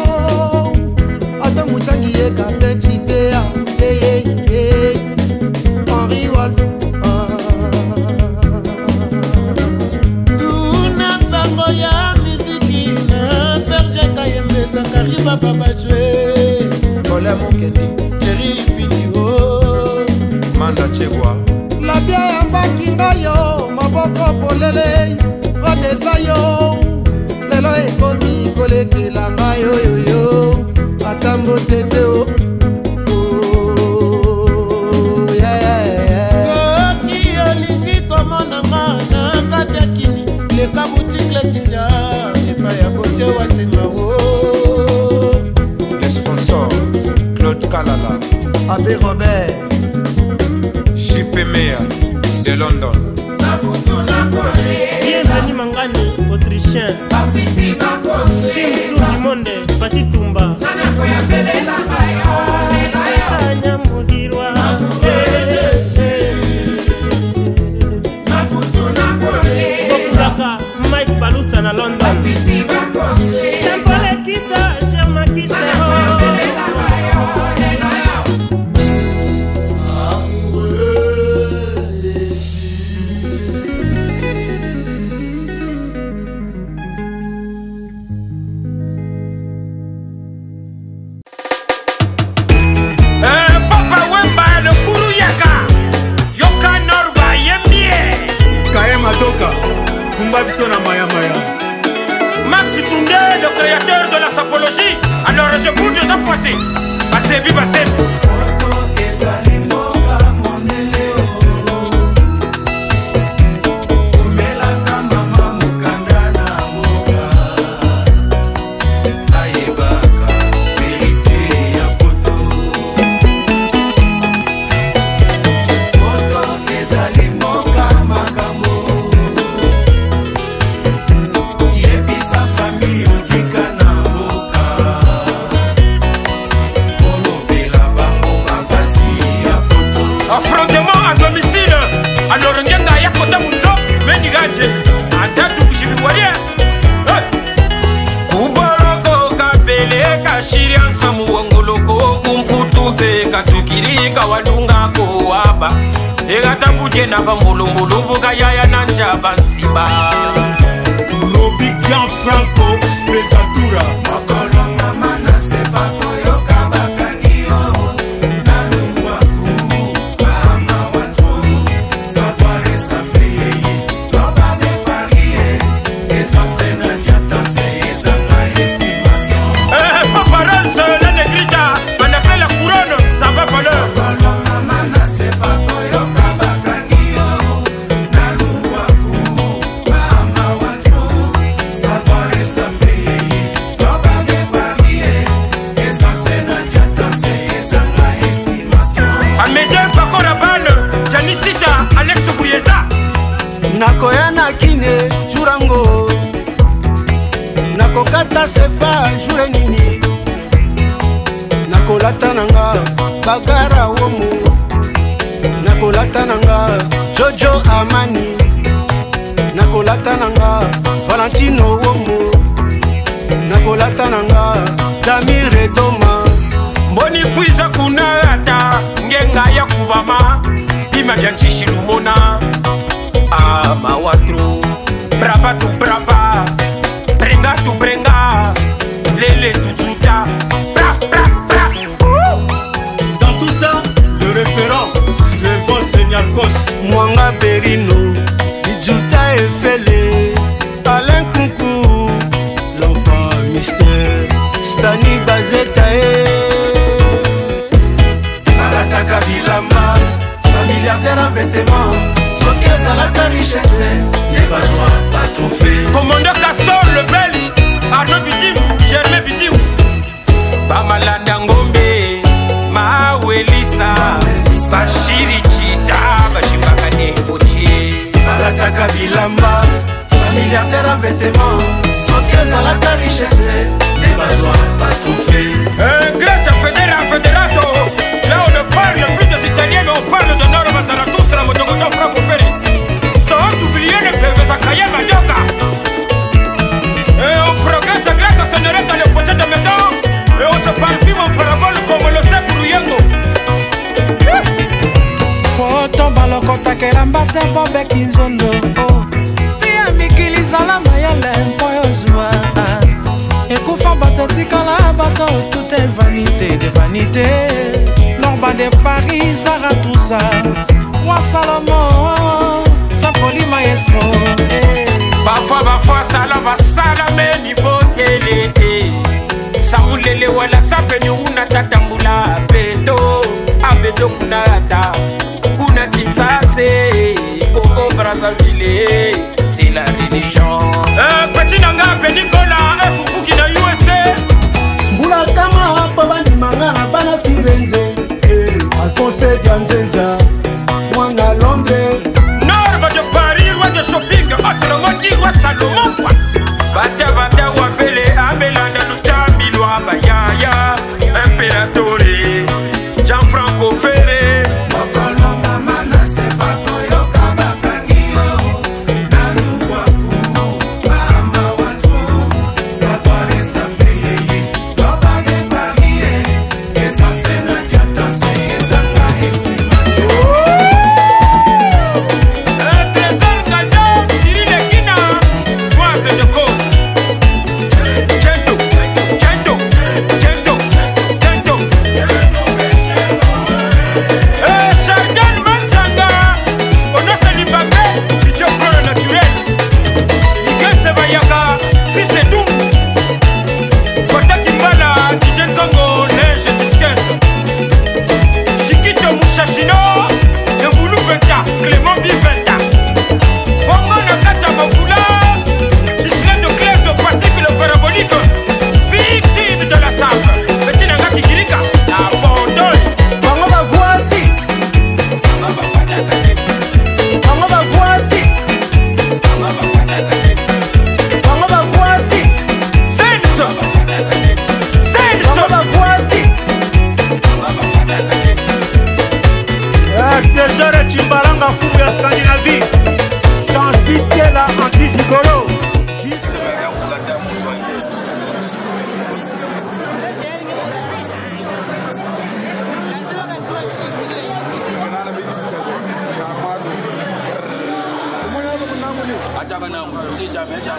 Speaker 12: o ata muchangi yeka mpe citea Henri Wolf
Speaker 11: tuna sango ya miziki na Serge Kayembe Zakariba Babachwe
Speaker 13: Kola Mokendi Jerry Pinio Manda Chebwa
Speaker 12: labia ya mbakinga yo maboko polele rodeza yo lelo ekomi kolekela ngai oyoyo atambo tete o
Speaker 11: soki olingi komona nga na kati ya kini leka na boutique Laetitia epai ya botie wasengao.
Speaker 13: Les sponsors Claude Kalala,
Speaker 3: Abbé Robert,
Speaker 13: J P Mea de London.
Speaker 11: Bienvenue Mangani, Autrichien. Team Tour du Monde, Pati Tumba. Tanya Mudirwa. Bokulaka, Mike Balusa na London. Champole Kisa, Germa Kisa.
Speaker 3: Maya Maya.
Speaker 8: Max Toundé, le créateur de la sapologie. Alors je bouge de sa fois-ci. Basebi, Basebi. Katukirika walunga kuwaba Egatambuje na bambulumbulu buga yaya nanja bansiba
Speaker 3: Robi Gianfranco Espesadura Makolonga mana sepa koyoka bakangio Nalungwa kumu Ama watu Savoir esa peye Loba de parie Esa sena jata se esa ma estimation
Speaker 8: Eh, paparazzo, la negrita Manapela la couronne, ça va valeur
Speaker 12: nakoya na kine jurango nakokata sefa jure nini nakolata nanga bagara womo nakolata nanga Jojo Amani nakolata nanga Valentino womo nakolata nanga Damire Doma
Speaker 8: mboni kwiza kunata ngenga ya kubama bima bya nchishilumona ama watro brava tu brava brenga tu brenga lele tu tuta bra bra bra.
Speaker 3: Dans tout ça, le référent Slevo Senyarkos
Speaker 12: Mwanga Berino Ijuta Efele Alain Kunku l'enfant mystère Stani Bazeta
Speaker 10: Marataka Bilamba un milliardaire en vêtements Sokias à la richesse Les besoins pas tout fait
Speaker 8: Commandant Castor le Belge Arnaud Bidim, Germain Bidim Bamalanda Ngombe Mawelisa Bashiri Chita Bashibakane Boche
Speaker 10: Marataka Bilamba un milliardaire en vêtements Sokias à la richesse Les besoins pas tout fait
Speaker 8: euh, Grâce à Federa Federato là on ne parle plus des Italiens mais on parle de Nord Mazaratus la Motogoto Franco Ferry sans oublier les bébés Zakaya Madioka et on progresse grâce à Sonorette dans les pochettes de métal et on se parfume en parabole comme le sait Kourouyengo
Speaker 14: Poto balokota kerambata bobeki nzondo Pia mikili zala mayele mpoyo zwa Ekufa bato tikala bato tout est vanité de vanité Norba de Paris Zaratoussa Roi Salomon Sapoli maestro
Speaker 8: Parfois parfois salaba salame ni botele Samulele wala sapeni una tatambula beto abeto kunata kuna tinsase Congo Brazzaville c'est la religion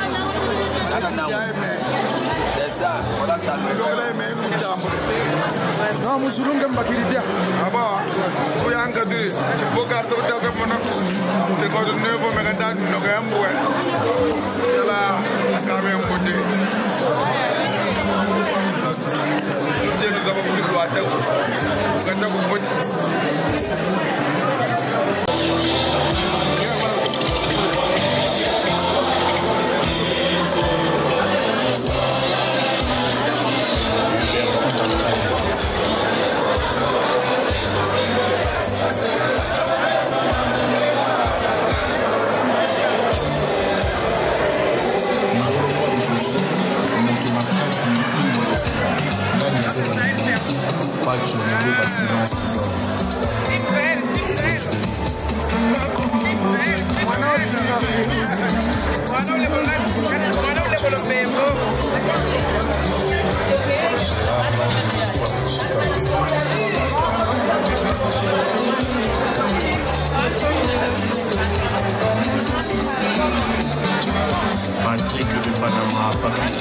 Speaker 3: Non, musulunga mbakiridia. Aba, uyanga diri. Boka to ta ka mona. Se ko de nevo me ga dan no ga mbwe. Yala ka me mbote. Ndiye nous avons voulu lo ate. Ka ta ko mbote.
Speaker 15: Patrick de Panama, Patrick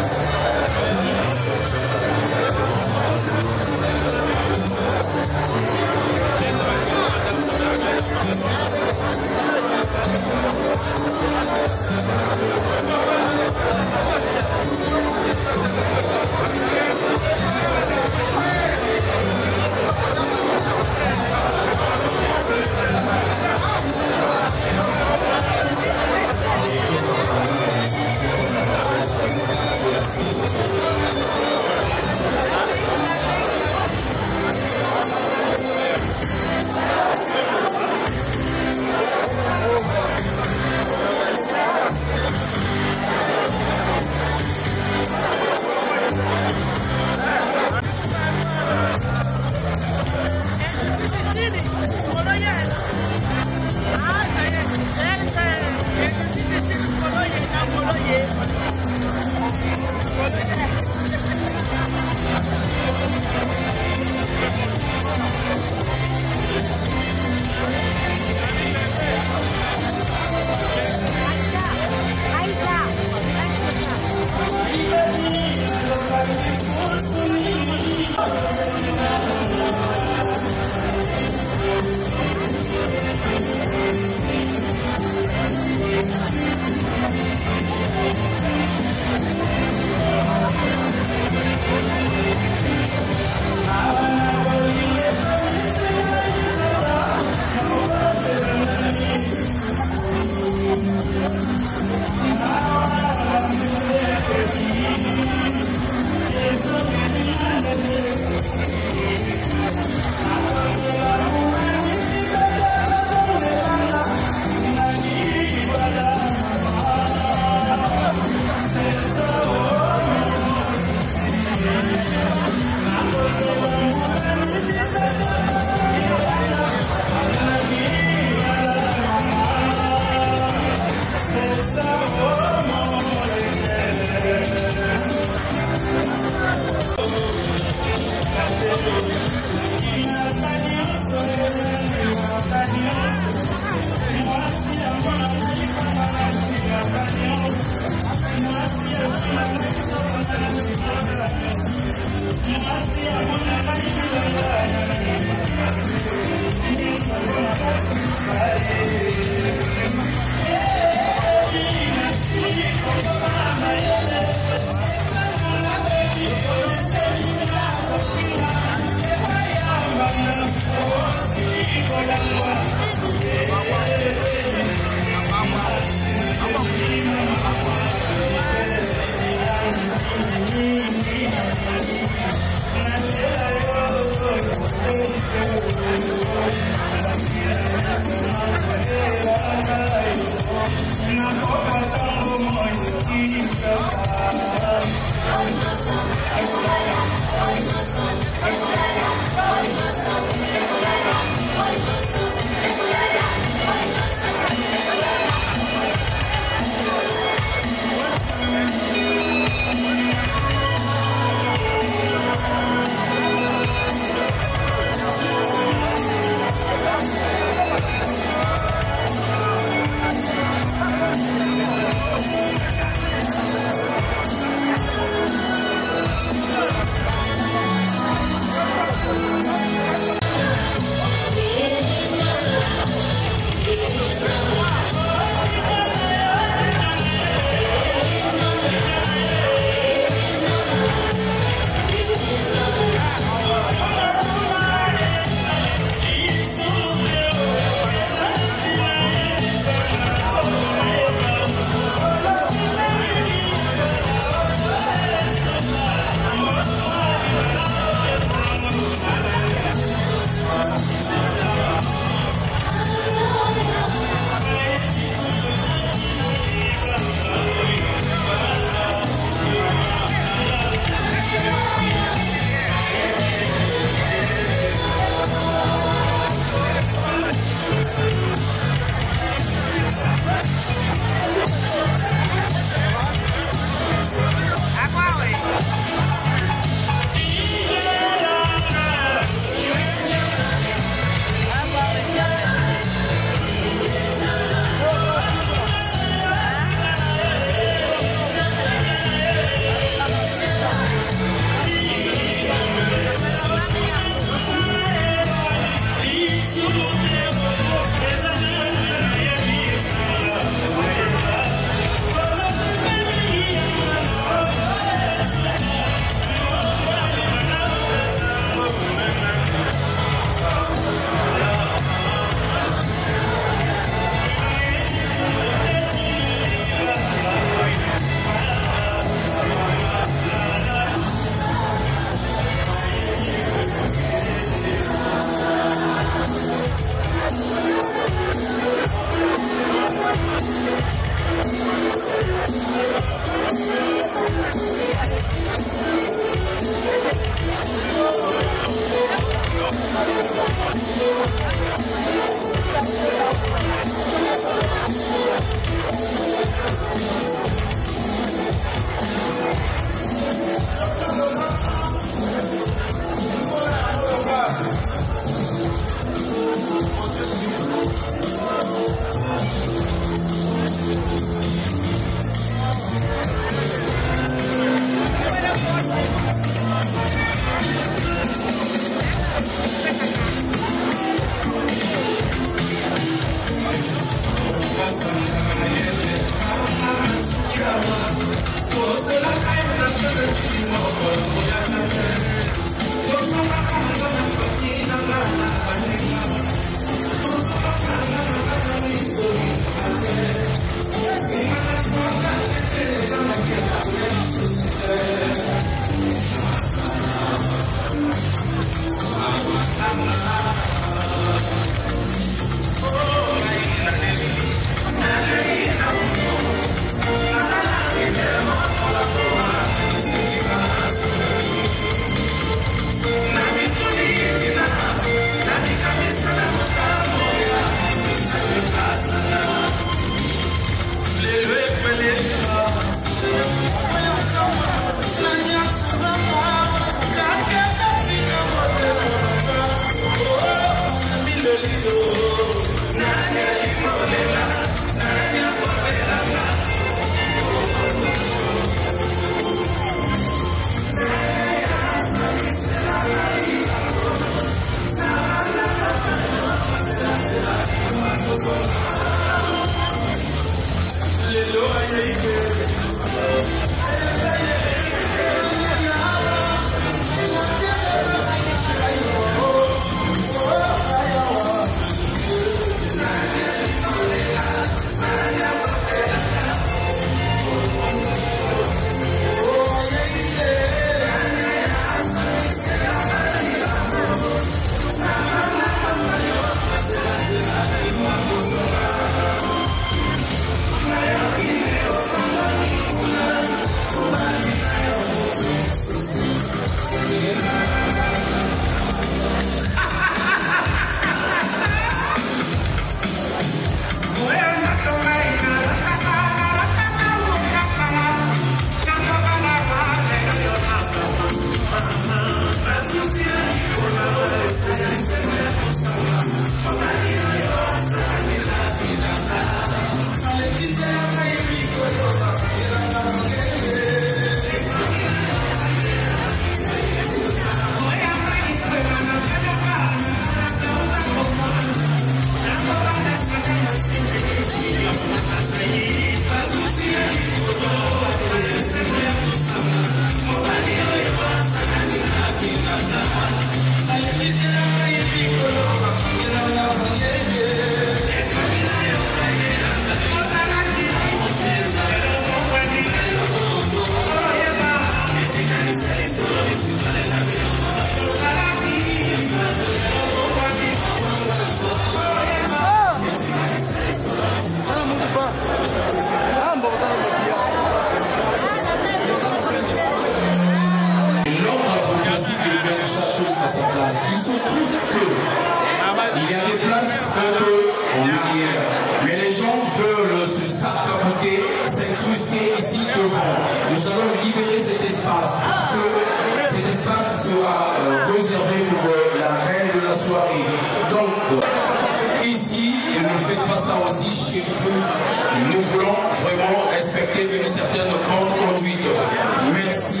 Speaker 9: Il y a des places un peu en arrière, mais les gens veulent se s'arc-bouter, s'incruster ici devant. Nous allons libérer cet espace parce que cet espace sera euh, réservé pour euh, la reine de la soirée. Donc, ici, et ne faites pas ça aussi chez vous. Nous voulons vraiment respecter une certaine bonne conduite. Merci.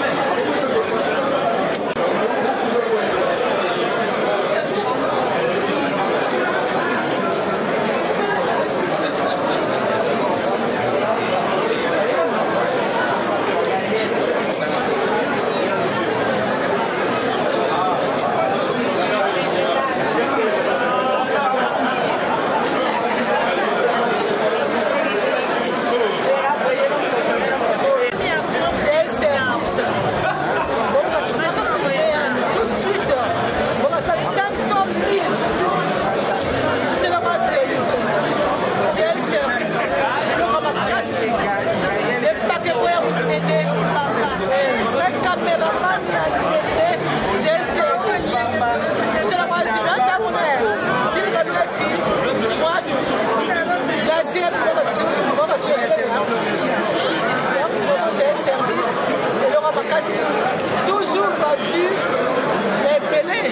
Speaker 16: Toujours battu les belés.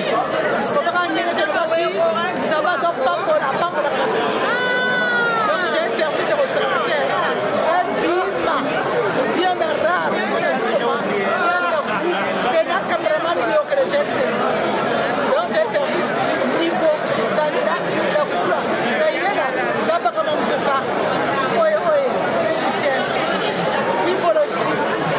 Speaker 16: Ça va ça pas pour la pas pour la. Donc j'ai un service restaurateur. C'est bien, bien rare. Bien de la caméraman que j'ai le service. Donc j'ai un service niveau. Ça n'a la couleur. Ça y est là. Ça va comme un peu cas. Oui oui. Soutien. Nifologie.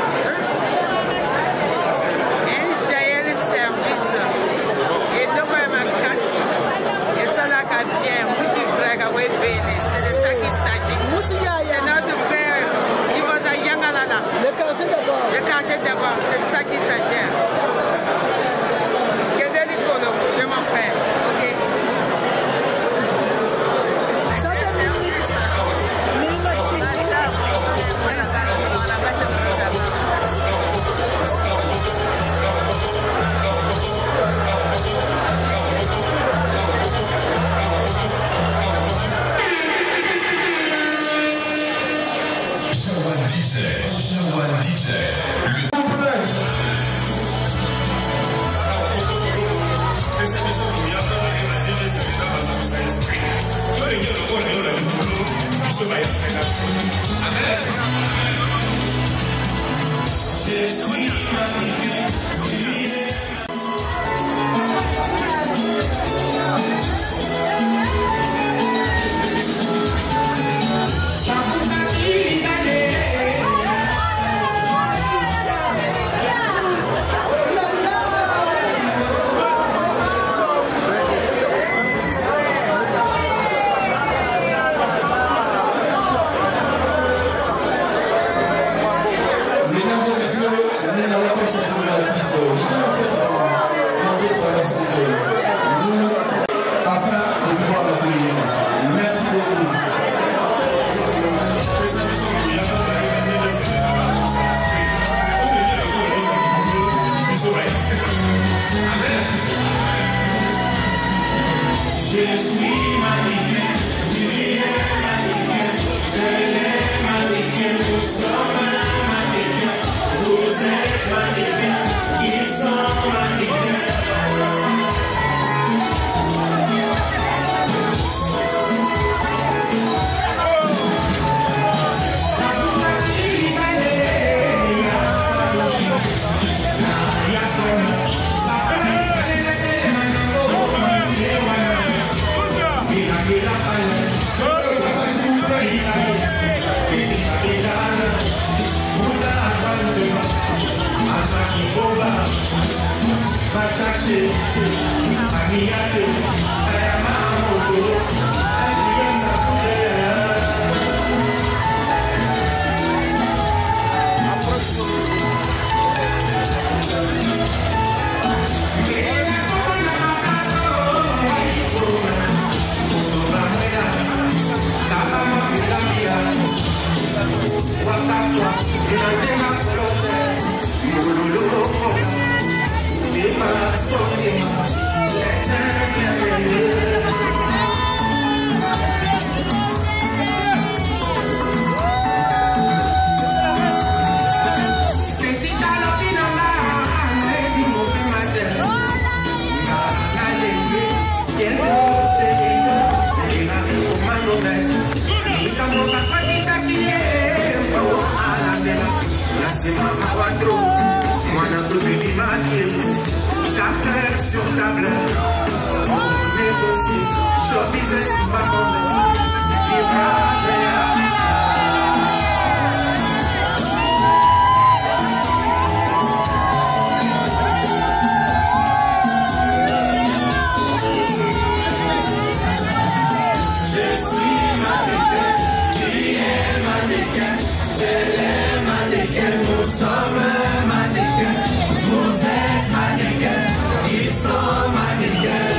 Speaker 1: C'est de ça qu'il s'agit. C'est notre frère qui va à Yangalala.
Speaker 16: Le quartier d'abord.
Speaker 1: Le quartier d'abord, c'est de ça qu'il s'agit. Quel est l'icône de mon frère? Ok.
Speaker 16: Ça c'est mini. Mini machine.
Speaker 6: D J, Shawan D J, le je suis
Speaker 17: Carter sur table. On négocie. Show business, pas comme Vivra Réa.
Speaker 10: Nous sommes mannequins, vous êtes mannequins, ils sont mannequins.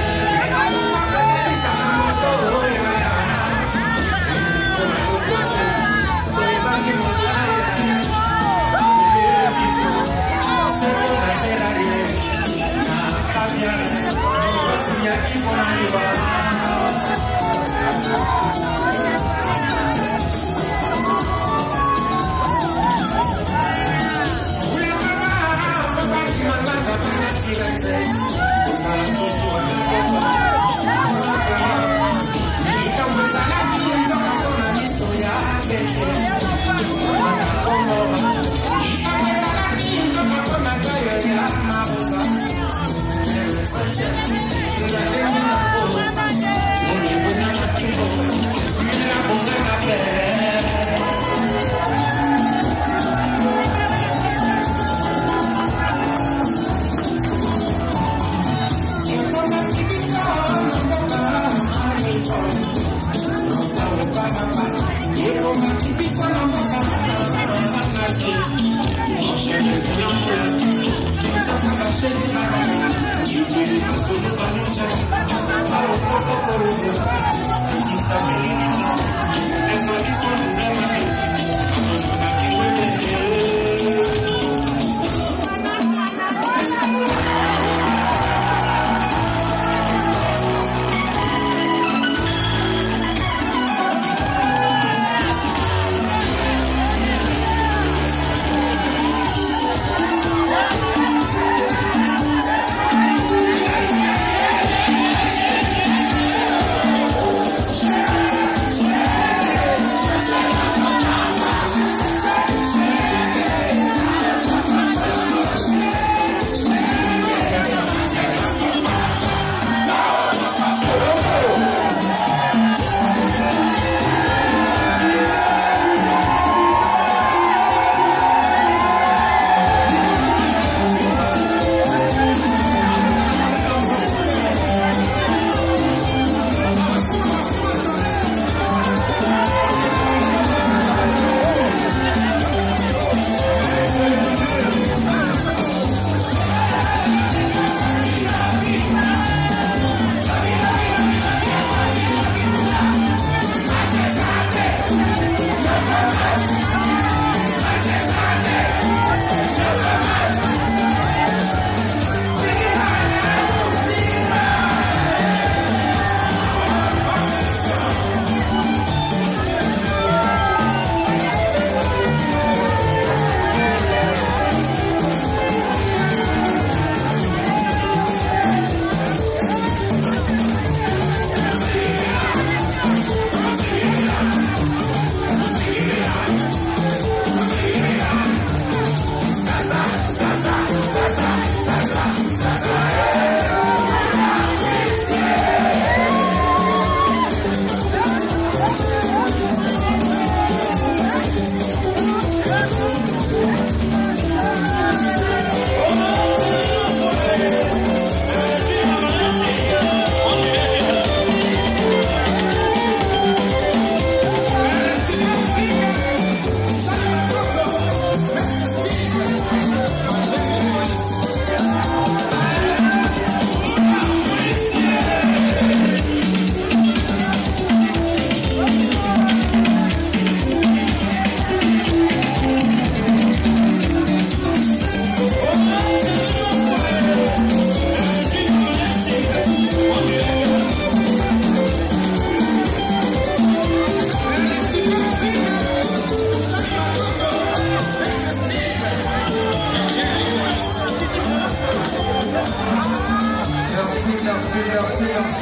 Speaker 7: merci, merci.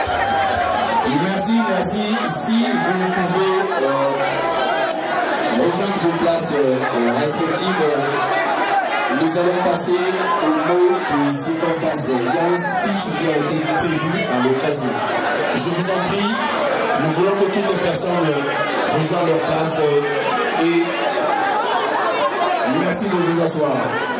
Speaker 9: Et merci, merci. Si vous ne pouvez euh, rejoindre vos places euh, respectives, euh, nous allons passer au mot de circonstance. Il y a un speech qui a été prévu à l'occasion. Je vous en prie, nous voulons que toutes les personnes euh, rejoignent leur place euh, et merci de vous asseoir.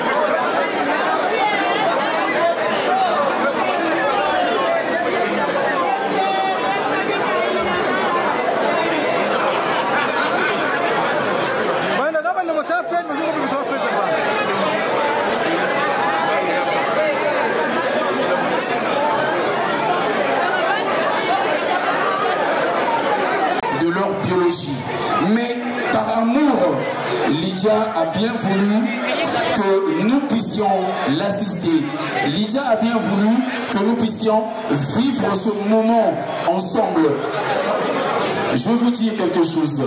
Speaker 9: De leur biologie. Mais par amour, Lydia a bien voulu que nous puissions l'assister. Lydia a bien voulu que nous puissions vivre ce moment ensemble. Je vais vous dire quelque chose.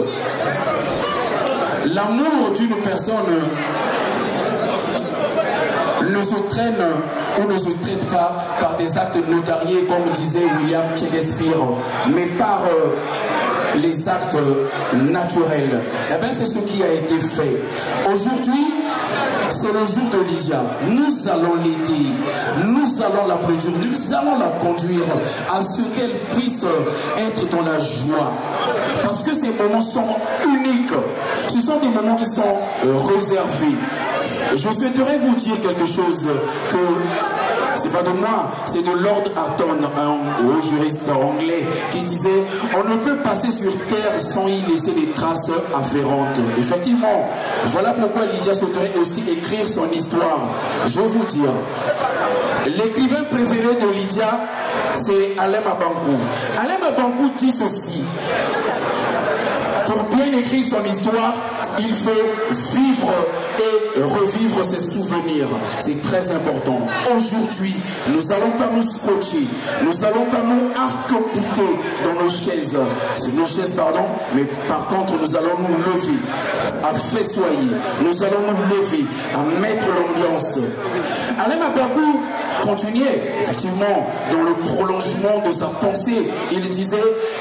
Speaker 9: L'amour d'une personne ne se traîne ou ne se traite pas par des actes notariés, comme disait William Shakespeare, mais par euh, les actes naturels. Eh bien, c'est ce qui a été fait. Aujourd'hui, c'est le jour de Lydia. Nous allons l'aider, nous allons l'applaudir, nous allons la conduire à ce qu'elle puisse être dans la joie. Parce que ces moments sont uniques. Ce sont des moments qui sont euh, réservés. Je souhaiterais vous dire quelque chose que c'est pas de moi, c'est de Lord Acton, un haut juriste anglais, qui disait on ne peut passer sur terre sans y laisser des traces afférentes. Effectivement, voilà pourquoi Lydia souhaiterait aussi écrire son histoire. Je vais vous dire, l'écrivain préféré de Lydia, c'est Alain Mabankou. Alain Mabankou dit ceci: pour bien écrire son histoire, il faut vivre et revivre ses souvenirs. C'est très important. Aujourd'hui, nous n'allons pas nous scotcher, nous n'allons pas nous arc-bouter dans nos chaises, sur nos chaises, pardon, mais par contre, nous allons nous lever, à festoyer, nous allons nous lever, à mettre l'ambiance. Alain Mabankou continuait, effectivement, dans le prolongement de sa pensée. Il disait: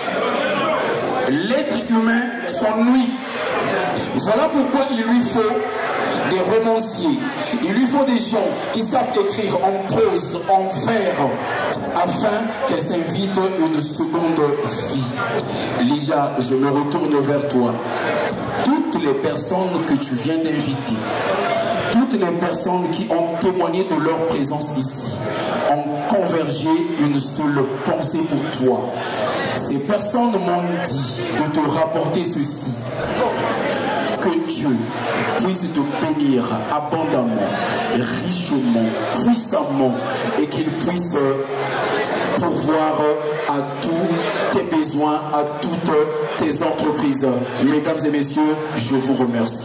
Speaker 9: l'être humain s'ennuie. Voilà pourquoi il lui faut des romanciers, il lui faut des gens qui savent écrire en prose, en vers, afin qu'elle s'invite une seconde vie. Lydia, je me retourne vers toi. Toutes les personnes que tu viens d'inviter, toutes les personnes qui ont témoigné de leur présence ici, ont convergé une seule pensée pour toi. Ces personnes m'ont dit de te rapporter ceci: que Dieu puisse te bénir abondamment, richement, puissamment, et qu'il puisse pourvoir à tous tes besoins, à toutes tes entreprises. Mesdames et messieurs, je vous remercie.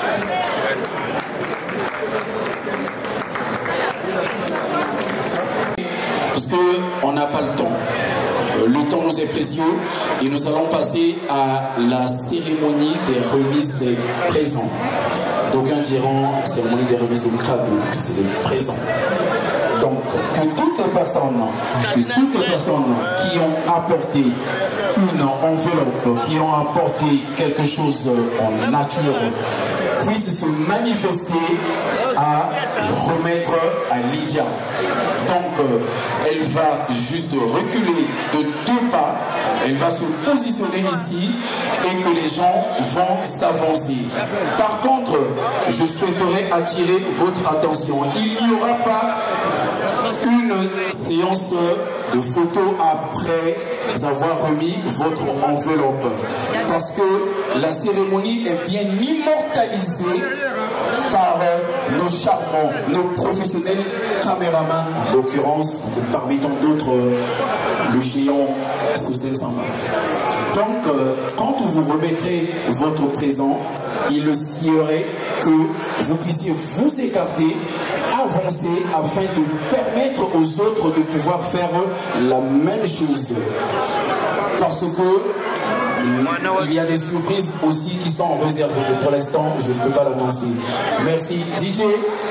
Speaker 9: Parce qu'on n'a pas le temps. Le temps nous est précieux et nous allons passer à la cérémonie des remises des présents. D'aucuns diront cérémonie des remises de crâne, c'est des présents. Donc, que toutes les personnes, que toutes les personnes qui ont apporté une enveloppe, qui ont apporté quelque chose en nature, puissent se manifester à remettre à Lydia. Donc, euh, elle va juste reculer de deux pas, elle va se positionner ici et que les gens vont s'avancer. Par contre, je souhaiterais attirer votre attention. Il n'y aura pas une séance de photos après avoir remis votre enveloppe. Parce que la cérémonie est bien immortalisée par nos charmants, nos professionnels caméramans, en l'occurrence, parmi tant d'autres, le géant Sostel Samba. Donc, euh, quand vous remettrez votre présent, il sierait que vous puissiez vous écarter, avancer, afin de permettre aux autres de pouvoir faire la même chose. Parce que il y a des surprises aussi qui sont réservées. Et pour l'instant, je ne peux pas l'annoncer. Merci. D J,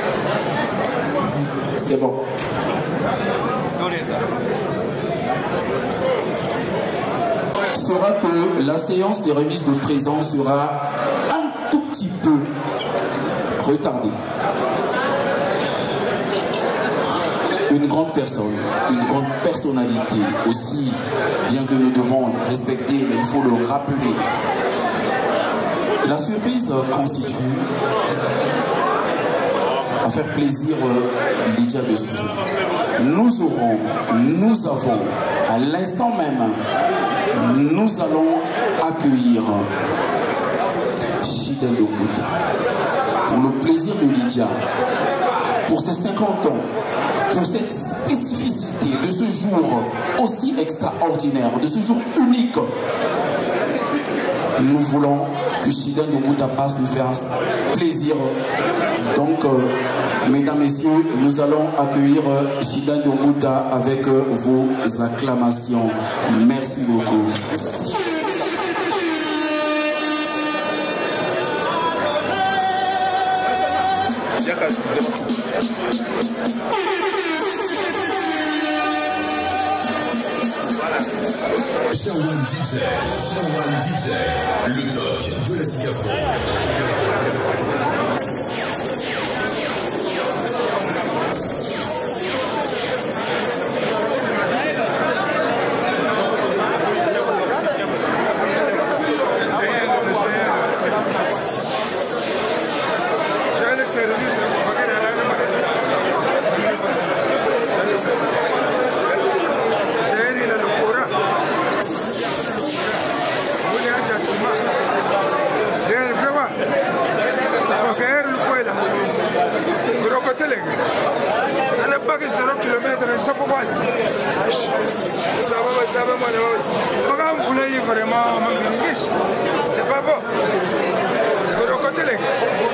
Speaker 9: c'est bon. Sera que la séance des remises de présents sera un tout petit peu retardé. Une grande personne, une grande personnalité aussi, bien que nous devons respecter, mais il faut le rappeler. La surprise constitue à faire plaisir Lydia de Souza. Nous aurons, nous avons, à l'instant même, nous allons accueillir Chidel Obuta pour le plaisir de Lydia, pour ses cinquante ans, pour cette spécificité de ce jour aussi extraordinaire, de ce jour unique. Nous voulons que Chidel Obuta passe nous faire plaisir. Donc, euh, mesdames, messieurs, nous allons accueillir euh, Chidel Obuta avec euh, vos acclamations. Merci beaucoup.
Speaker 6: Shawan D J, Shawan D J, le doc de la Zigafro.
Speaker 8: C'est pas bon. De l'autre côté, les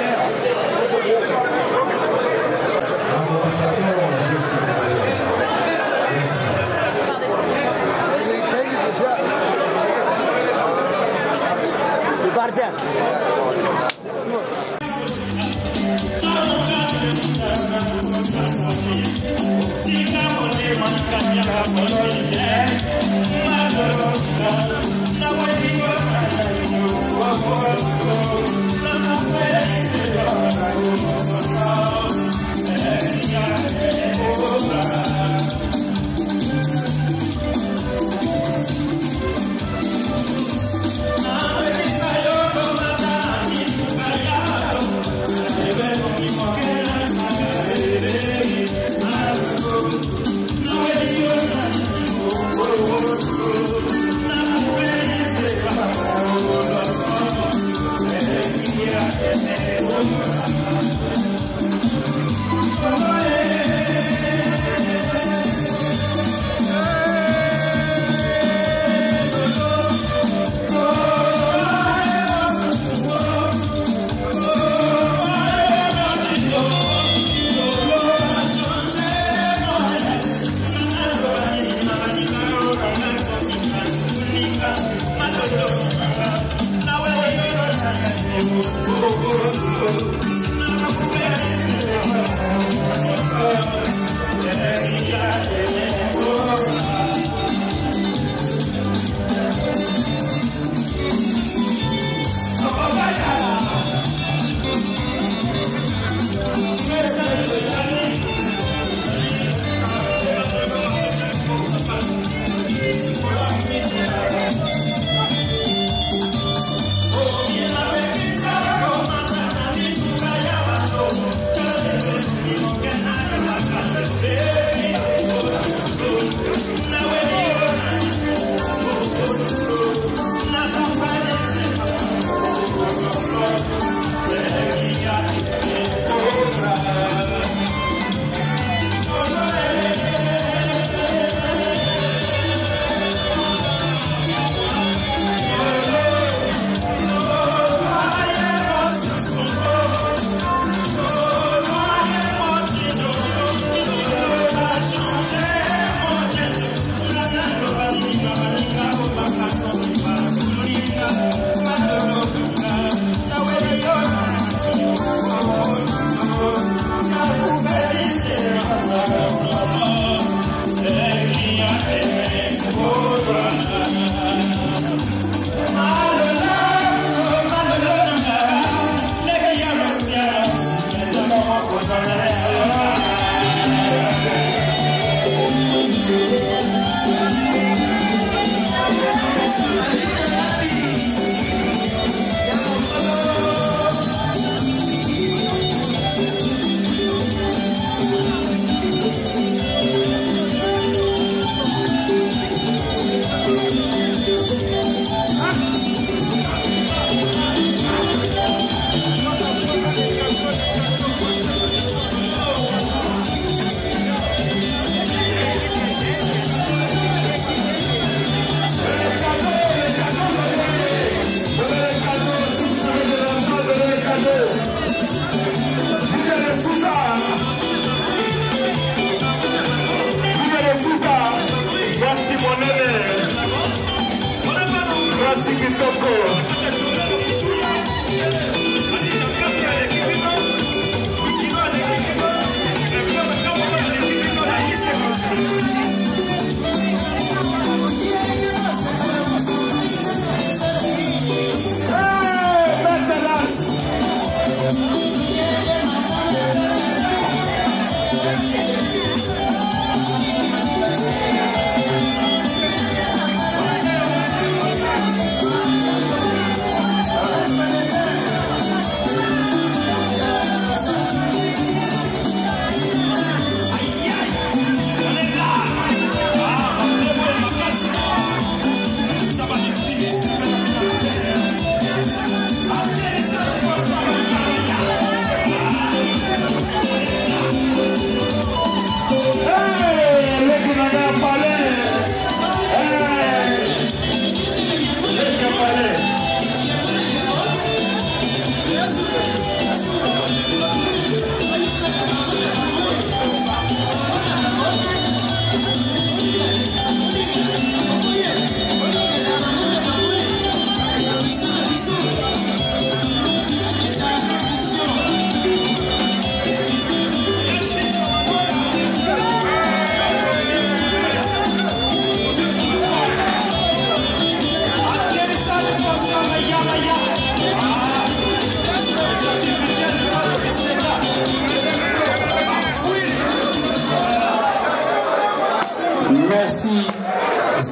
Speaker 18: le bardel.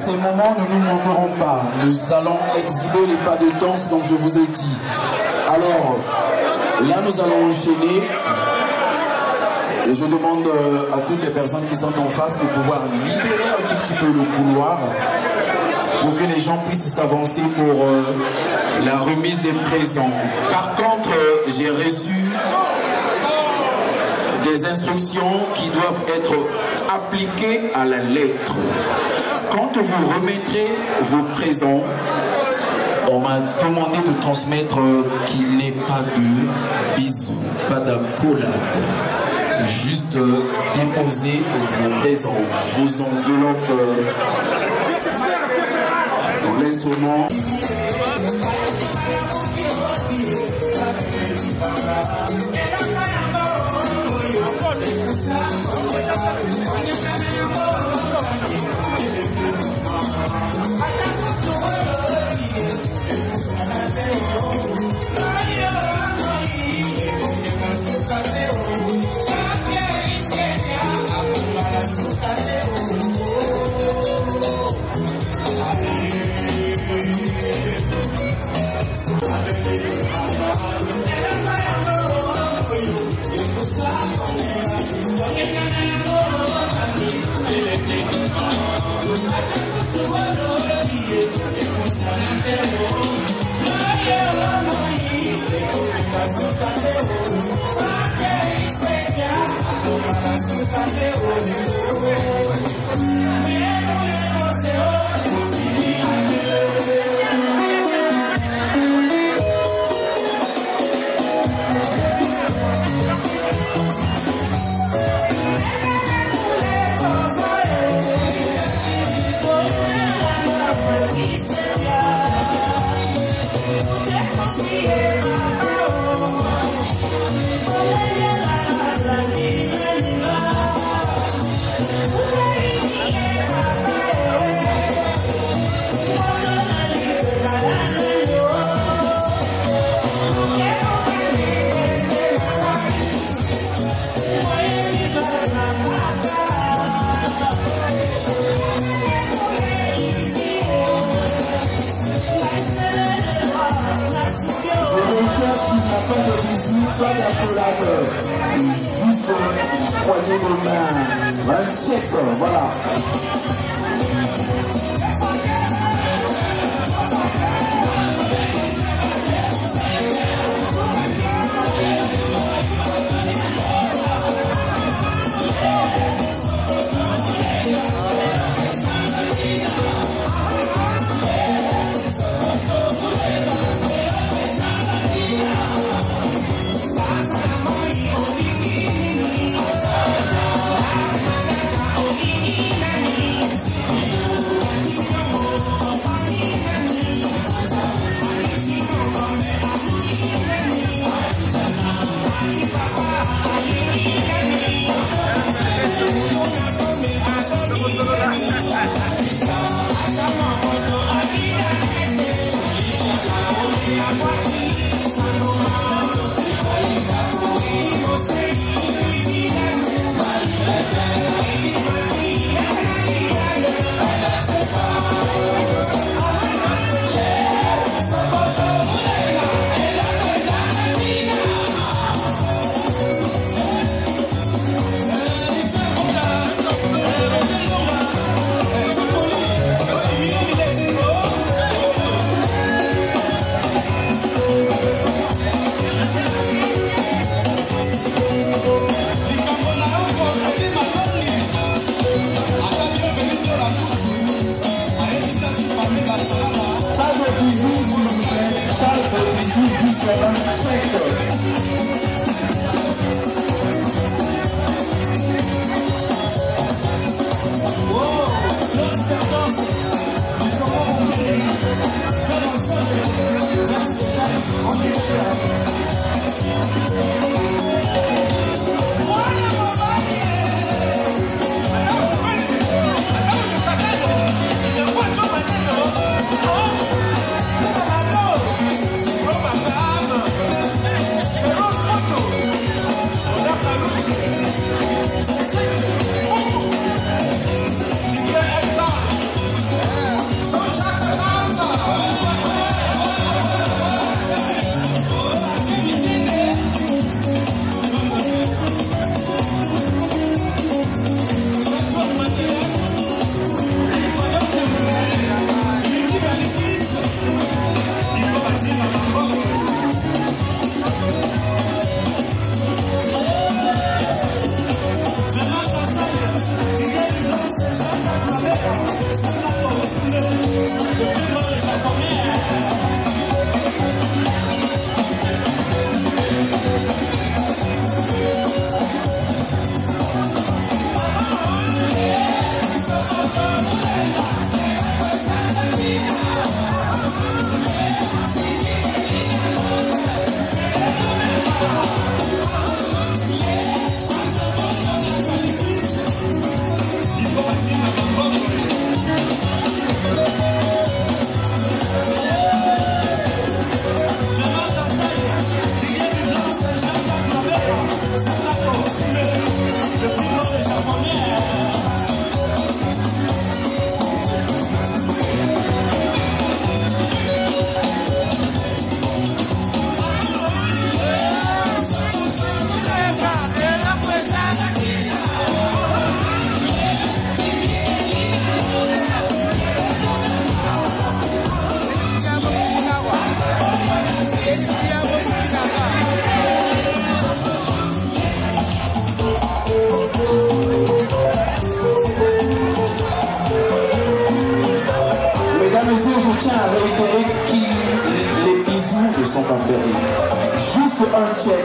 Speaker 9: ces moments ne nous manqueront pas. Nous allons exhiber les pas de danse comme je vous ai dit. Alors, là nous allons enchaîner. Et je demande à toutes les personnes qui sont en face de pouvoir libérer un tout petit peu le couloir pour que les gens puissent s'avancer pour euh, la remise des présents. Par contre, euh, j'ai reçu des instructions qui doivent être appliquées à la lettre. Quand vous remettrez vos présents, on m'a demandé de transmettre qu'il n'y ait pas de bisous, pas d'accolade. Juste euh, déposer vos présents, vos enveloppes euh, dans l'instrument. Juste une poignée de main, un check, voilà.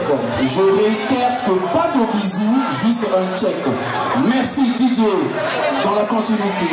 Speaker 9: Je réitère que pas de bisous, juste un check. Merci D J, dans la continuité.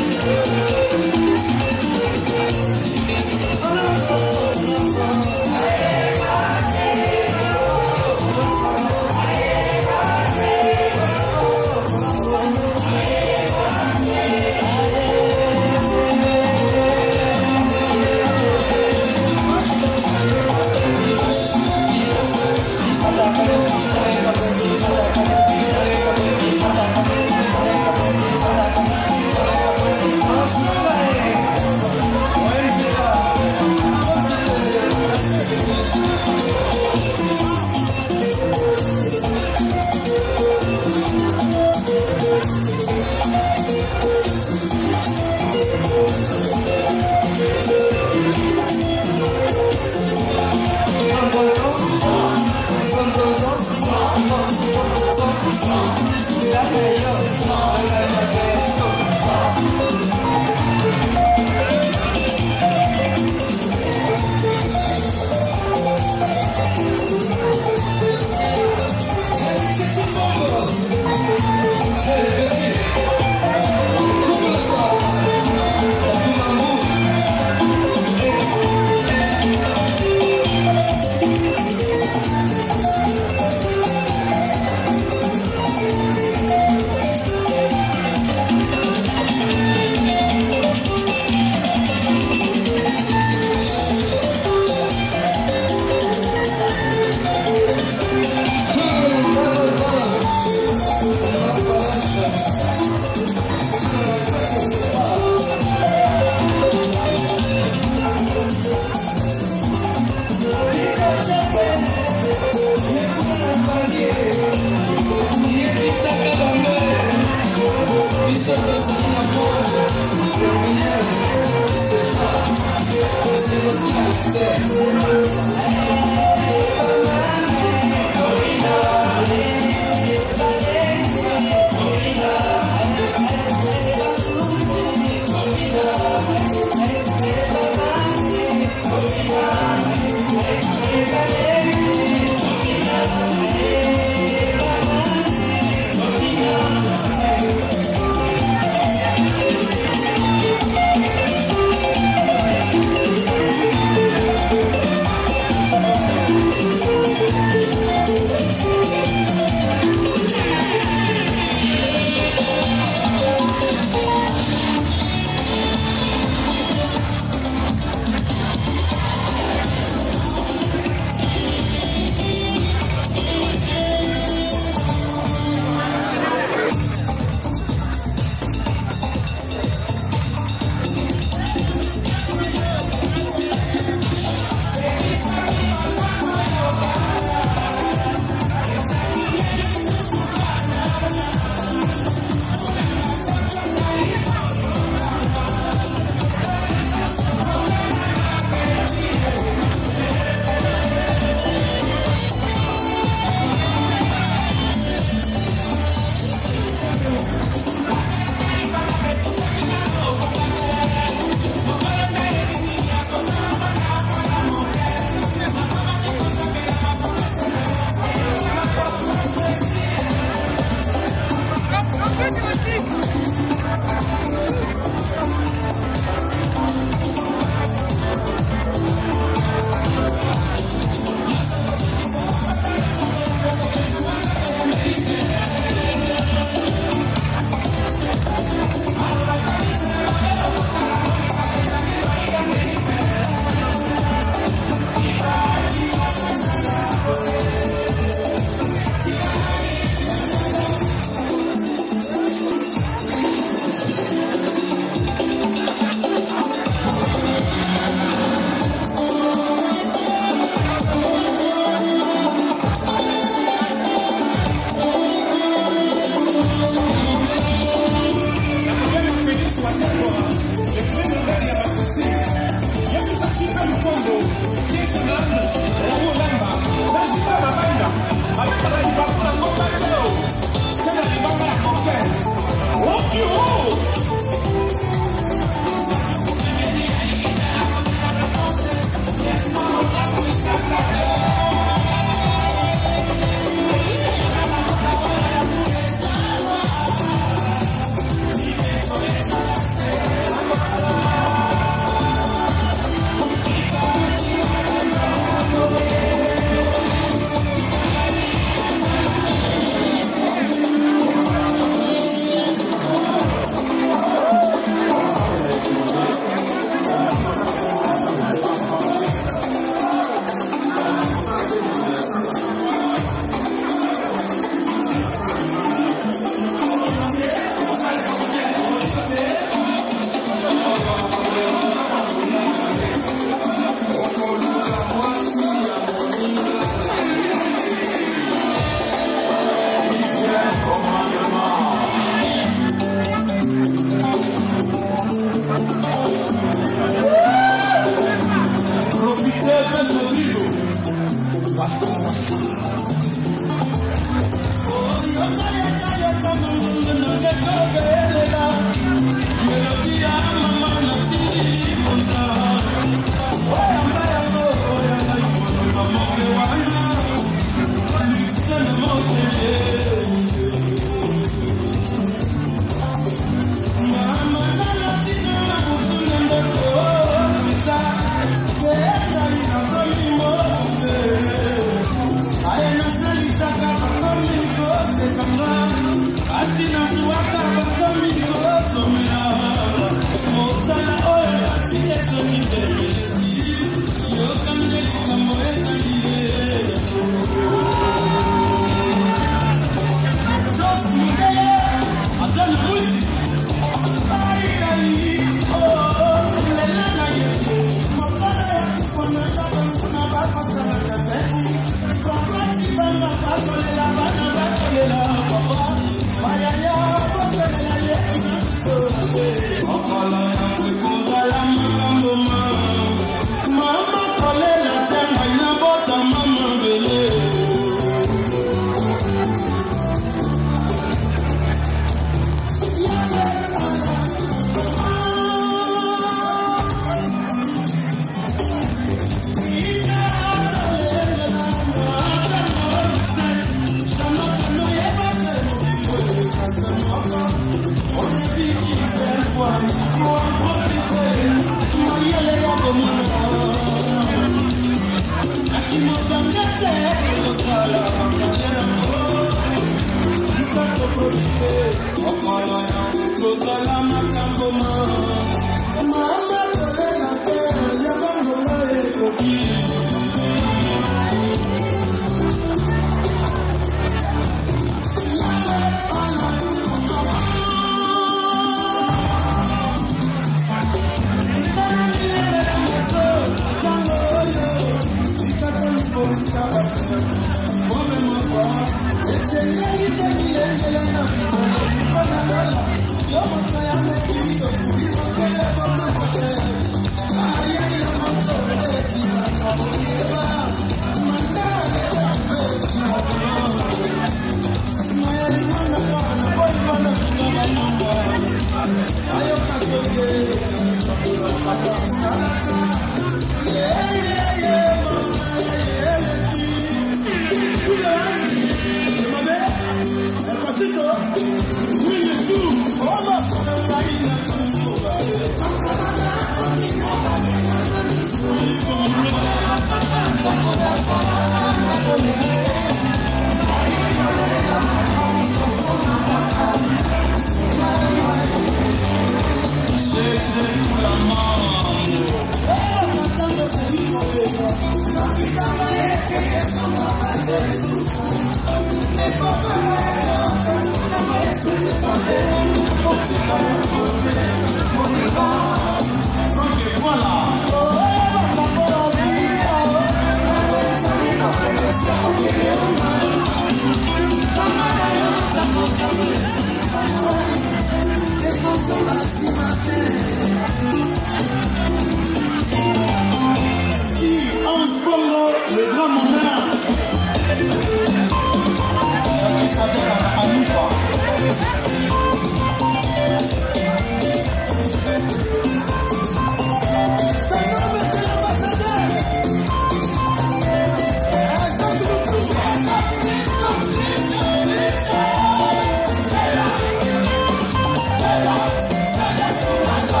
Speaker 7: Let's go.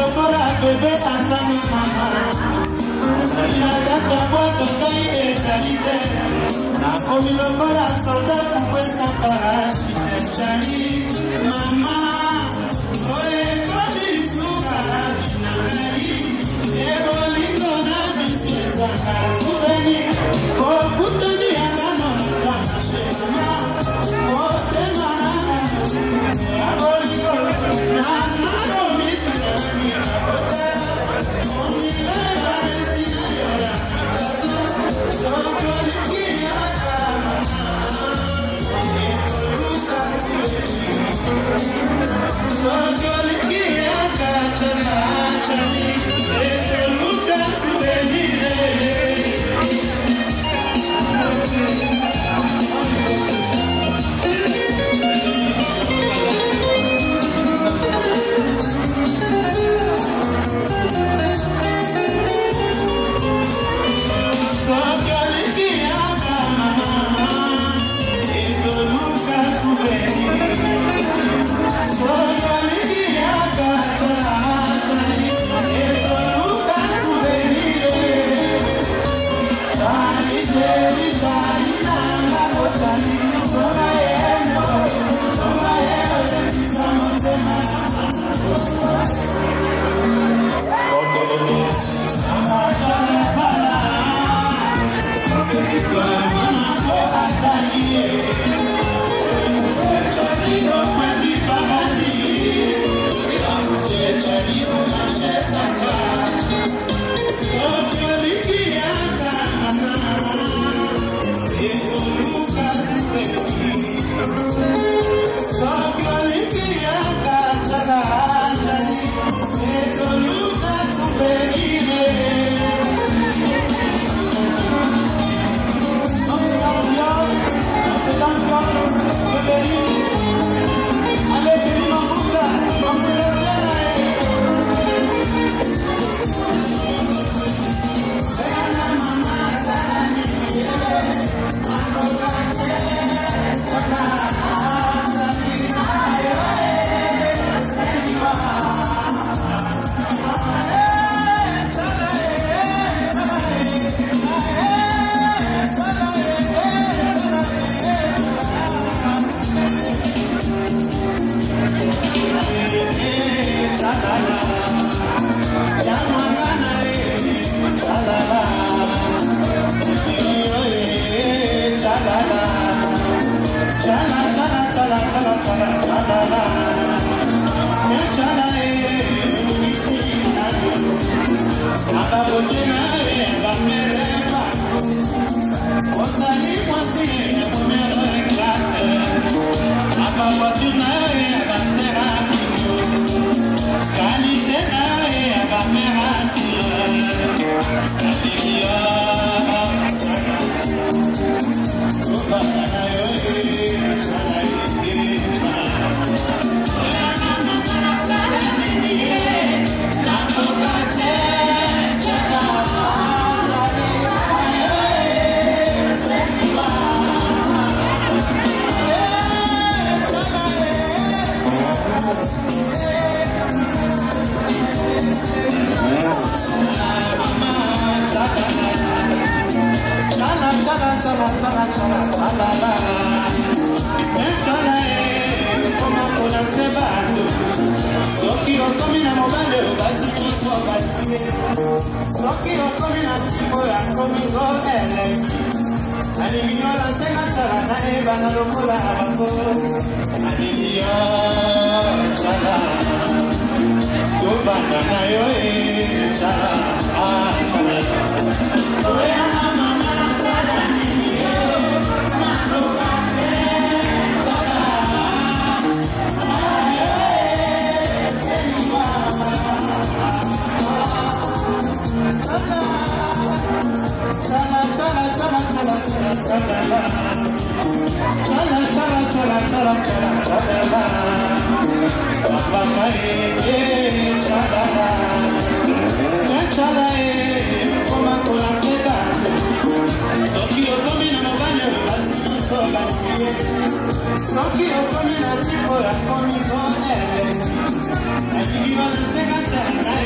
Speaker 7: lokola bebe asanga mama ezali na kati ya bwato kai ezali te nakomi lokola solda kukwesa parashute jali mama oyekomi suka bina ngai ebolingo na biso ezanga souveni kokutani yangano nakanashe mama motema nanga ya bolingo nazalo mitunani nakote onibeba nesina yola nakazo sokolikiaka ekoluka souveni sokolikiaka chanachani ekoluka souveni
Speaker 10: Soki okomi na tipo ya komi go ele. Alingi wana seka chala na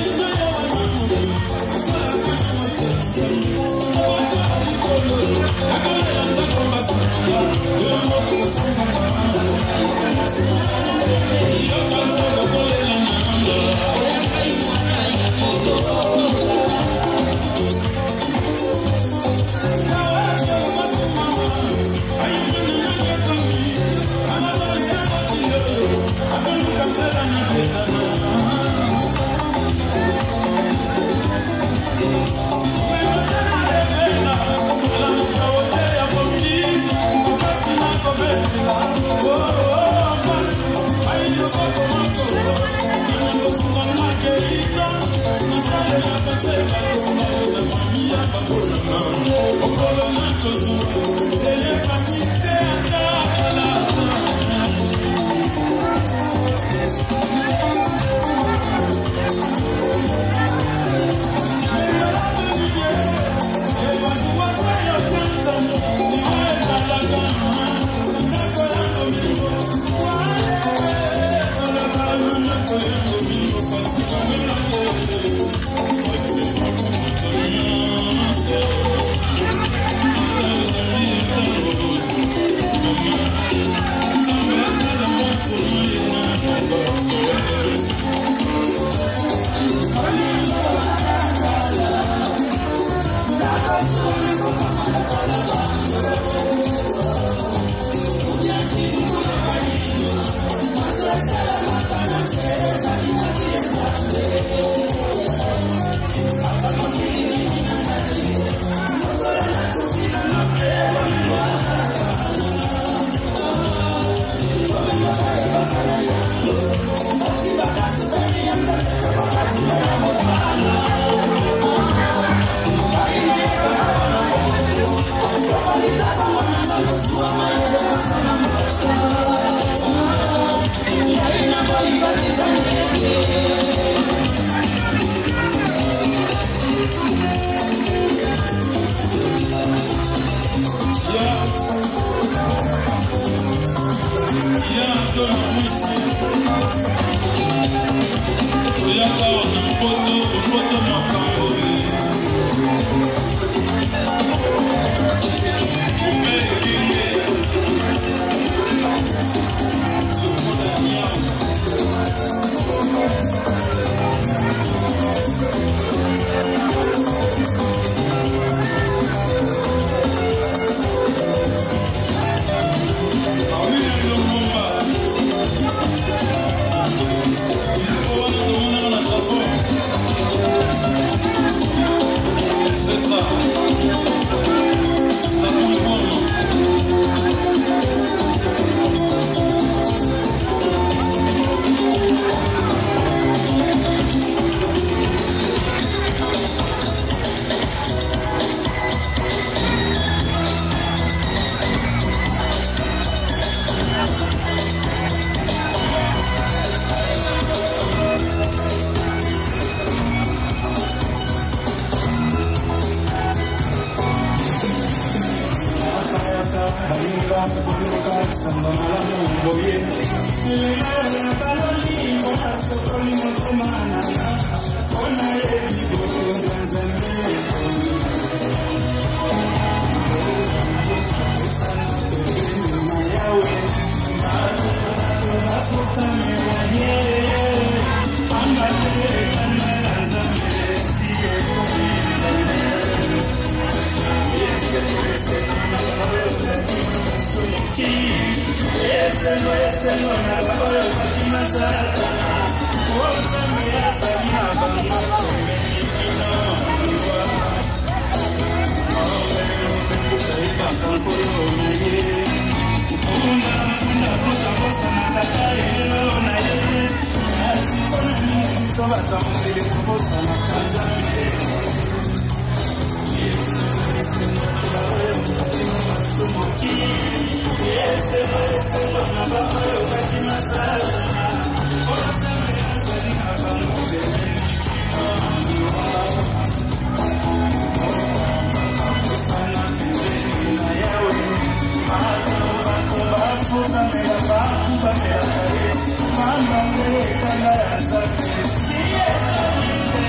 Speaker 10: Yeah.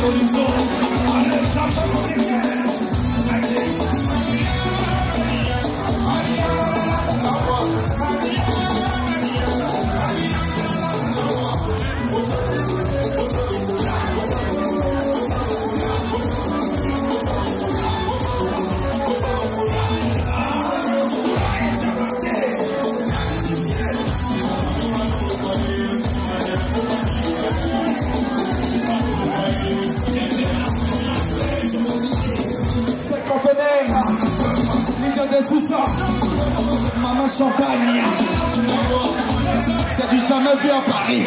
Speaker 18: Maman Champagne, c'est du jamais vu à Paris.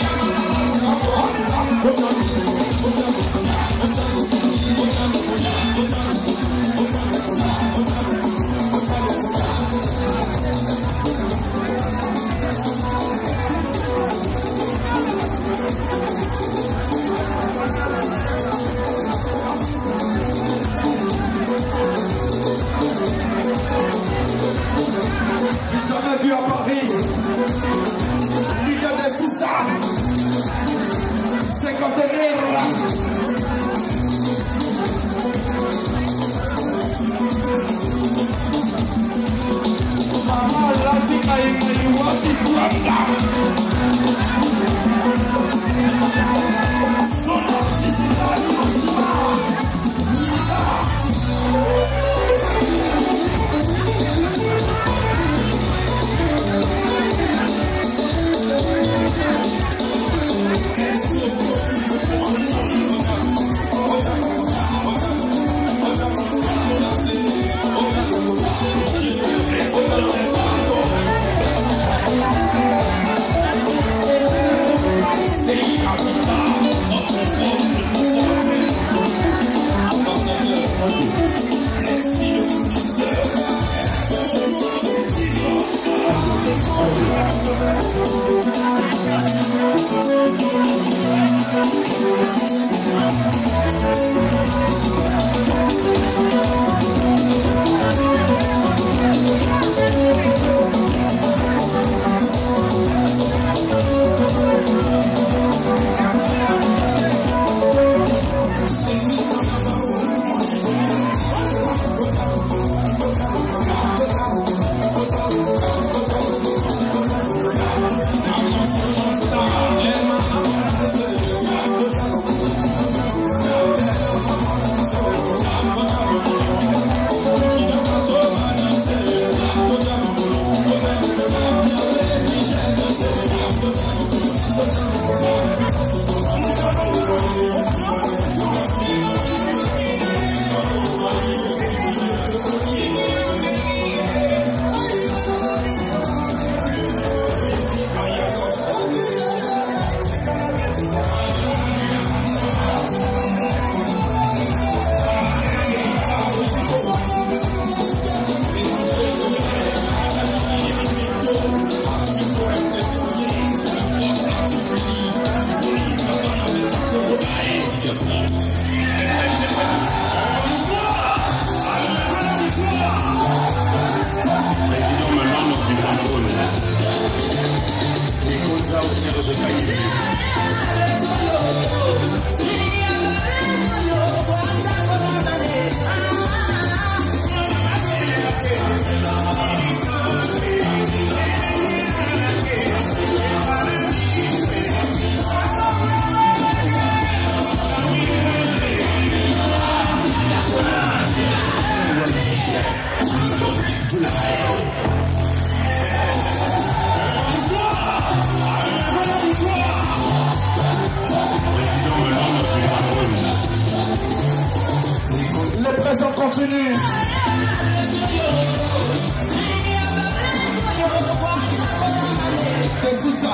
Speaker 18: Jamais vu à Paris, Lydia de Sousa, cinquantenaire. Maman lazima ingeliwapi kuamda. Sona fizikali mashima. Continue. C'est ça.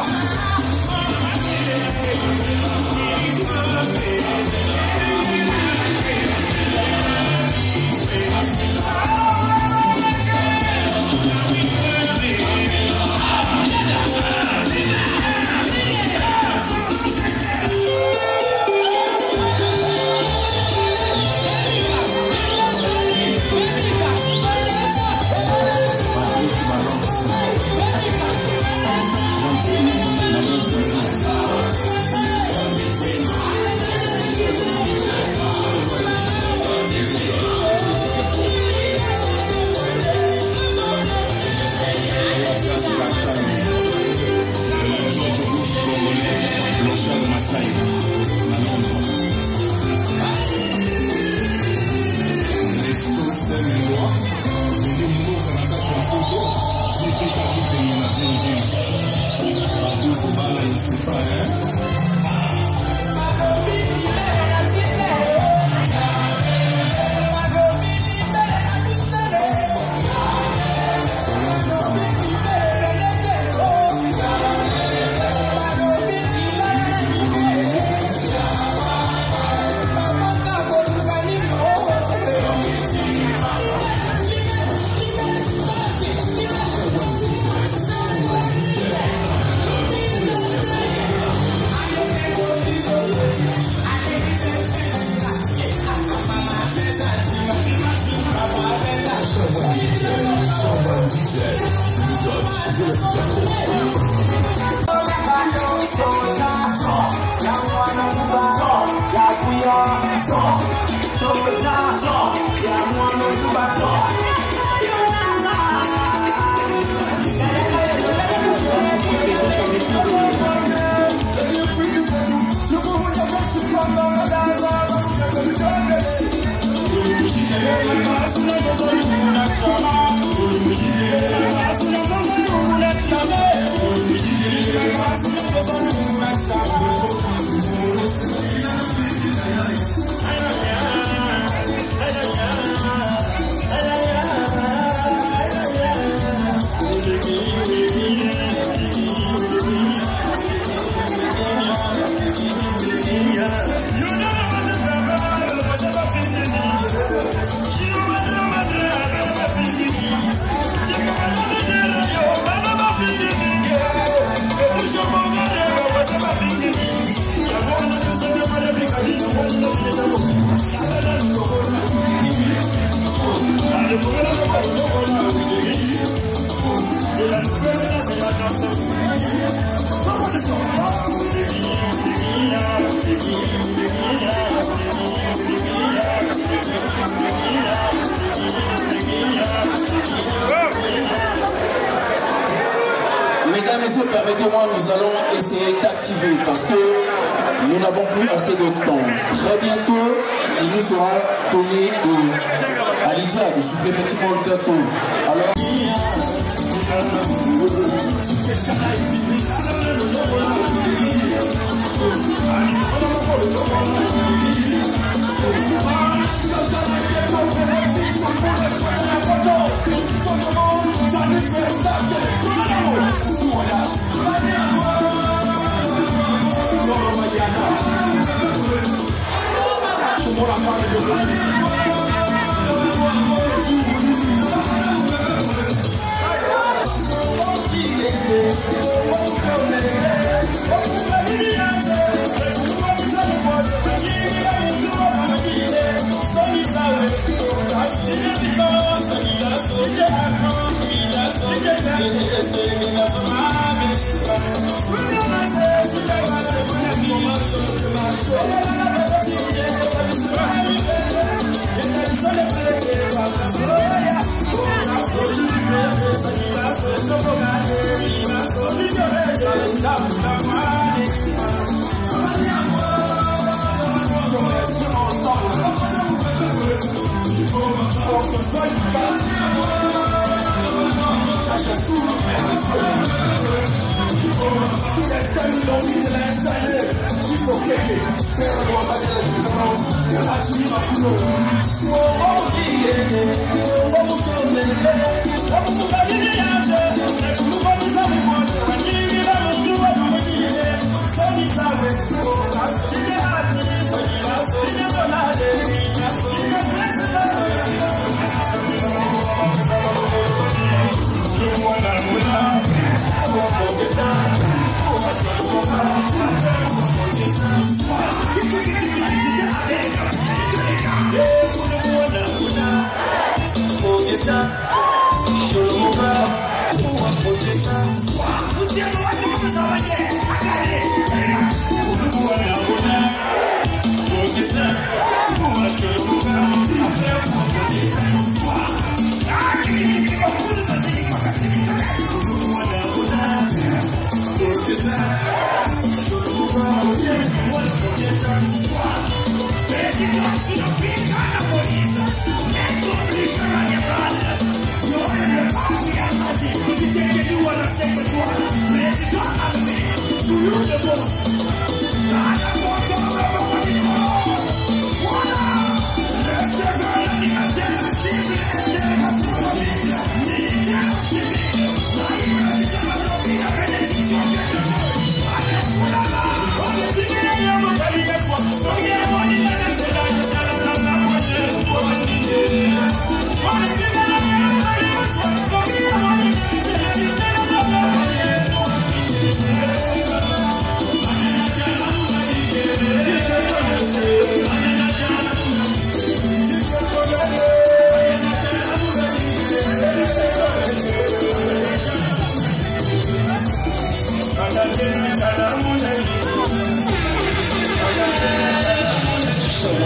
Speaker 9: Mesdames et messieurs, permettez-moi, nous allons essayer d'activer parce que nous n'avons plus assez de temps. Très bientôt, il nous sera donné de, à Lydia de souffler effectivement le gâteau. Alors...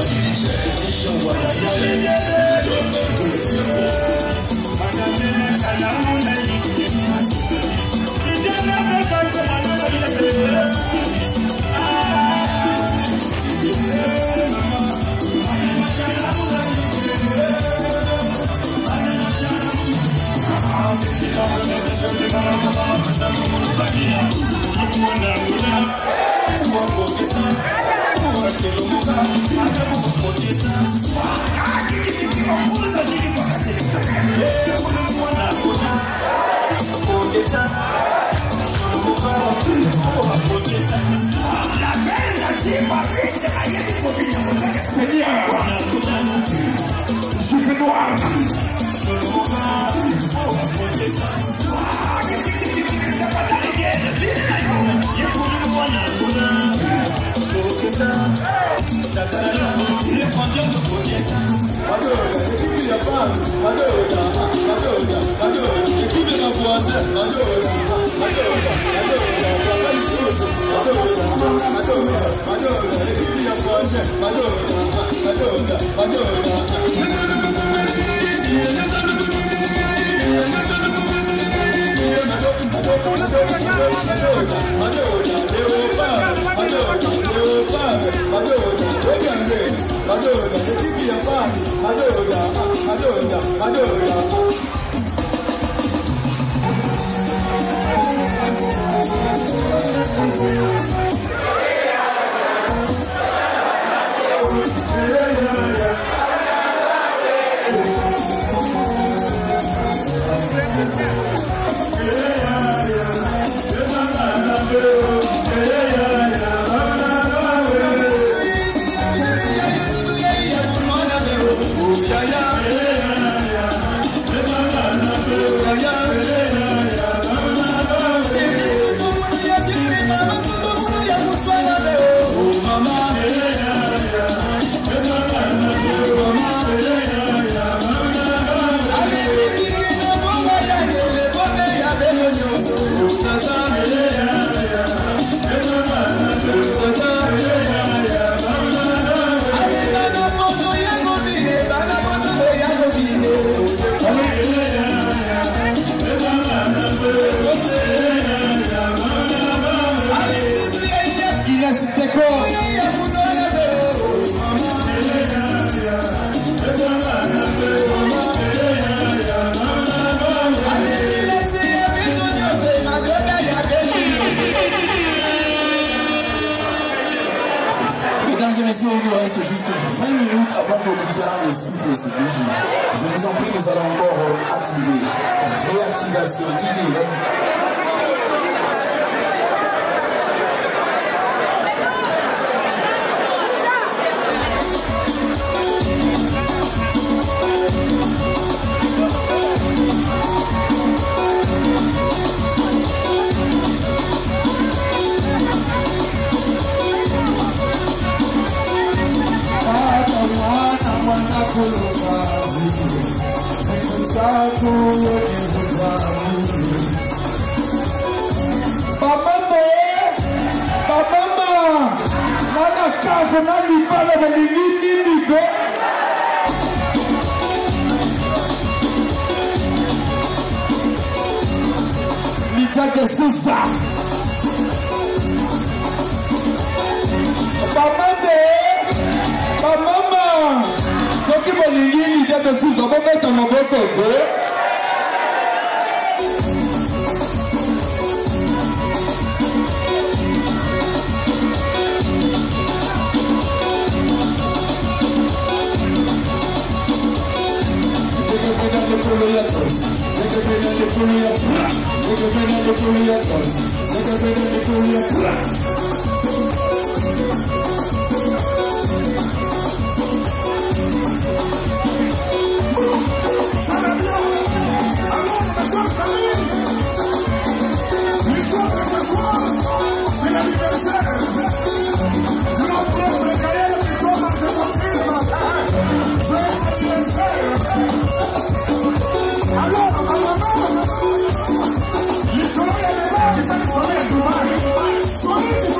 Speaker 7: Sorry,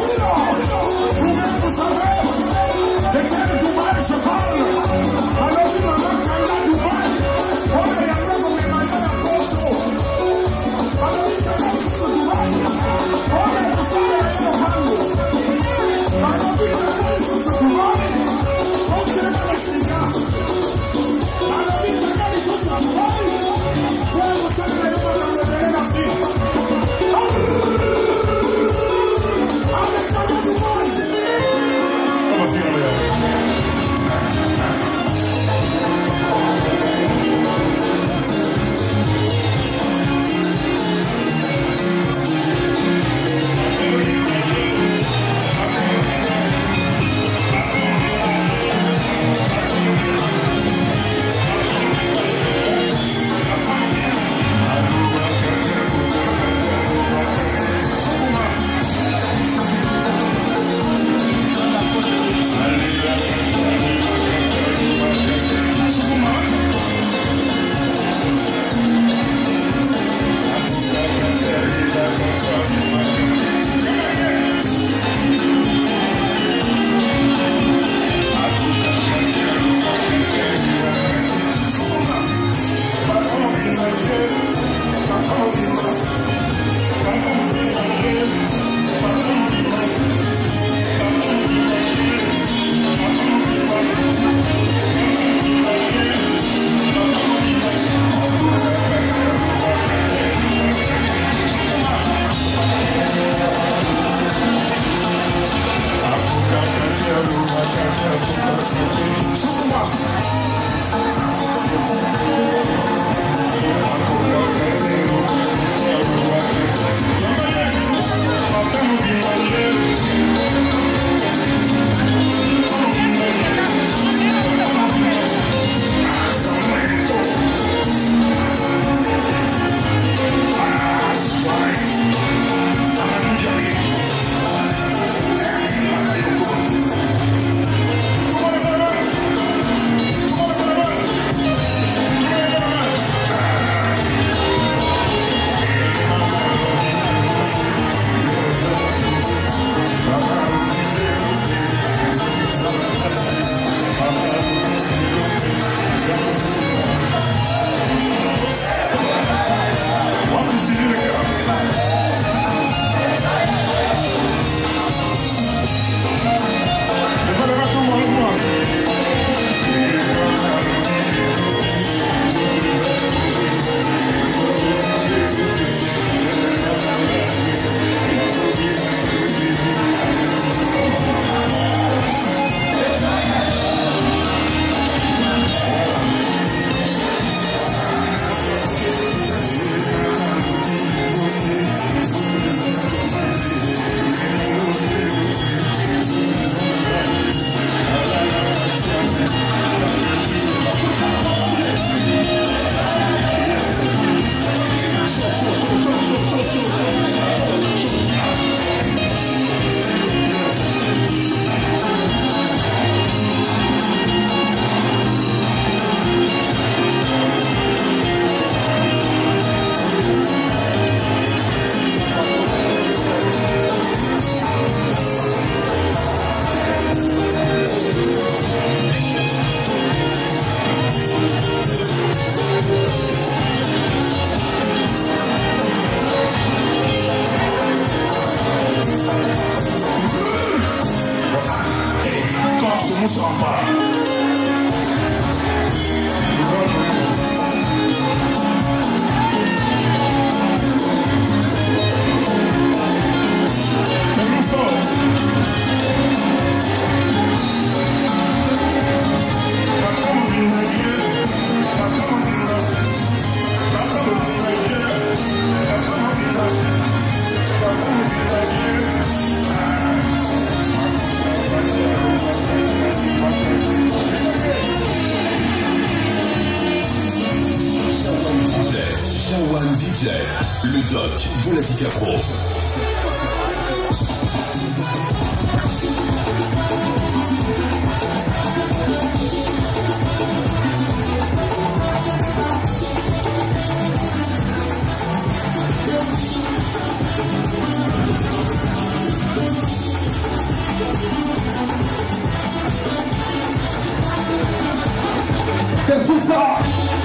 Speaker 18: Moussamba.
Speaker 6: Shawan D J, le doc de la Zik Afro.
Speaker 18: Qu'est-ce que ça?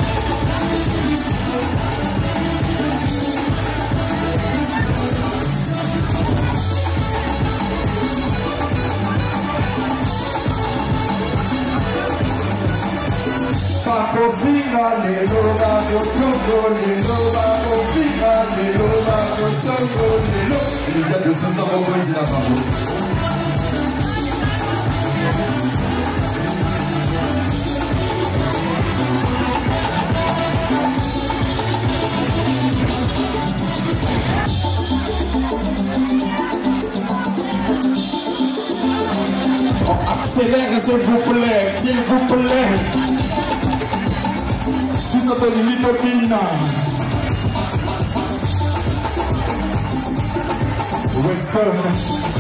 Speaker 3: Bakofinga lelo bakotongo lelo bakofinga lelo bakotongo lelo. Il y a des sous-sang au bout de la parole.
Speaker 18: Accélère s'il vous plaît, s'il vous plaît. Qui s'appelle Litopina. Western.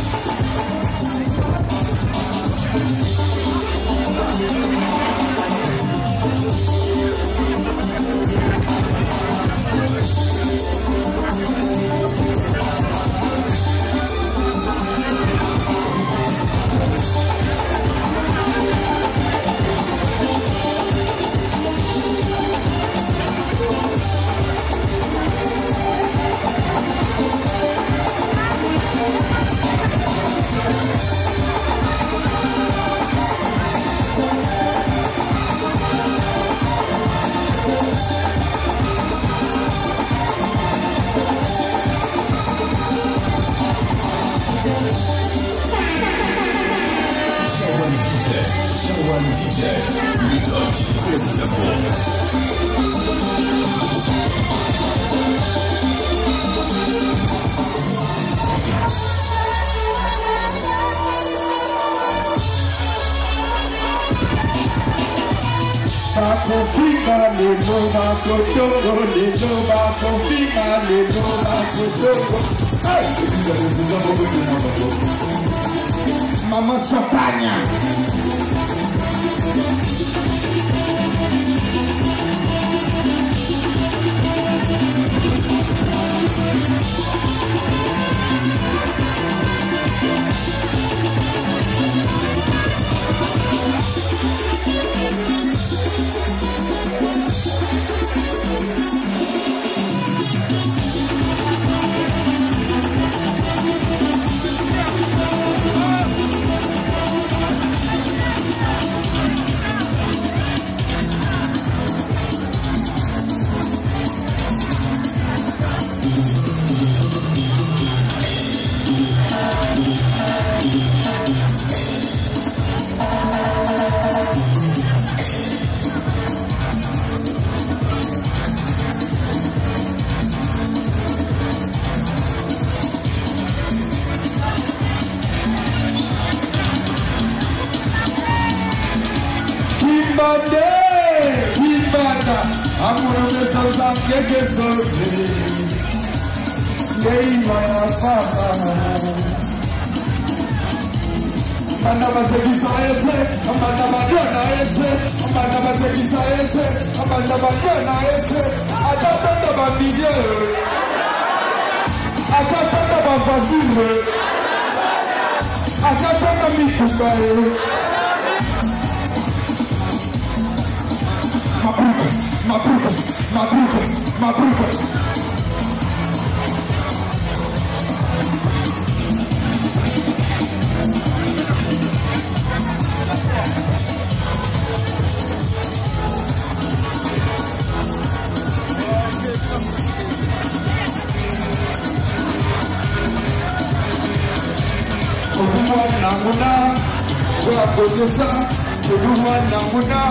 Speaker 6: Shawan D J, le doc de la Zik Afro.
Speaker 18: Bakofinga lelo bakotongo lelo bakofinga lelo bakotongo. Hey! Maman Champagne.
Speaker 3: Kimbande, Kimbanda, amuna mesoza keke sote, yei maya papa. Amanda basekisa ete, Amanda badona ete, Amanda basekisa ete, Amanda badona ete. Atatanda bambidye, atatanda bavazime, atatanda mitukae. Mabruka, Mabruka, Mabruka, Mabruka.
Speaker 18: twakogesa toluwana muna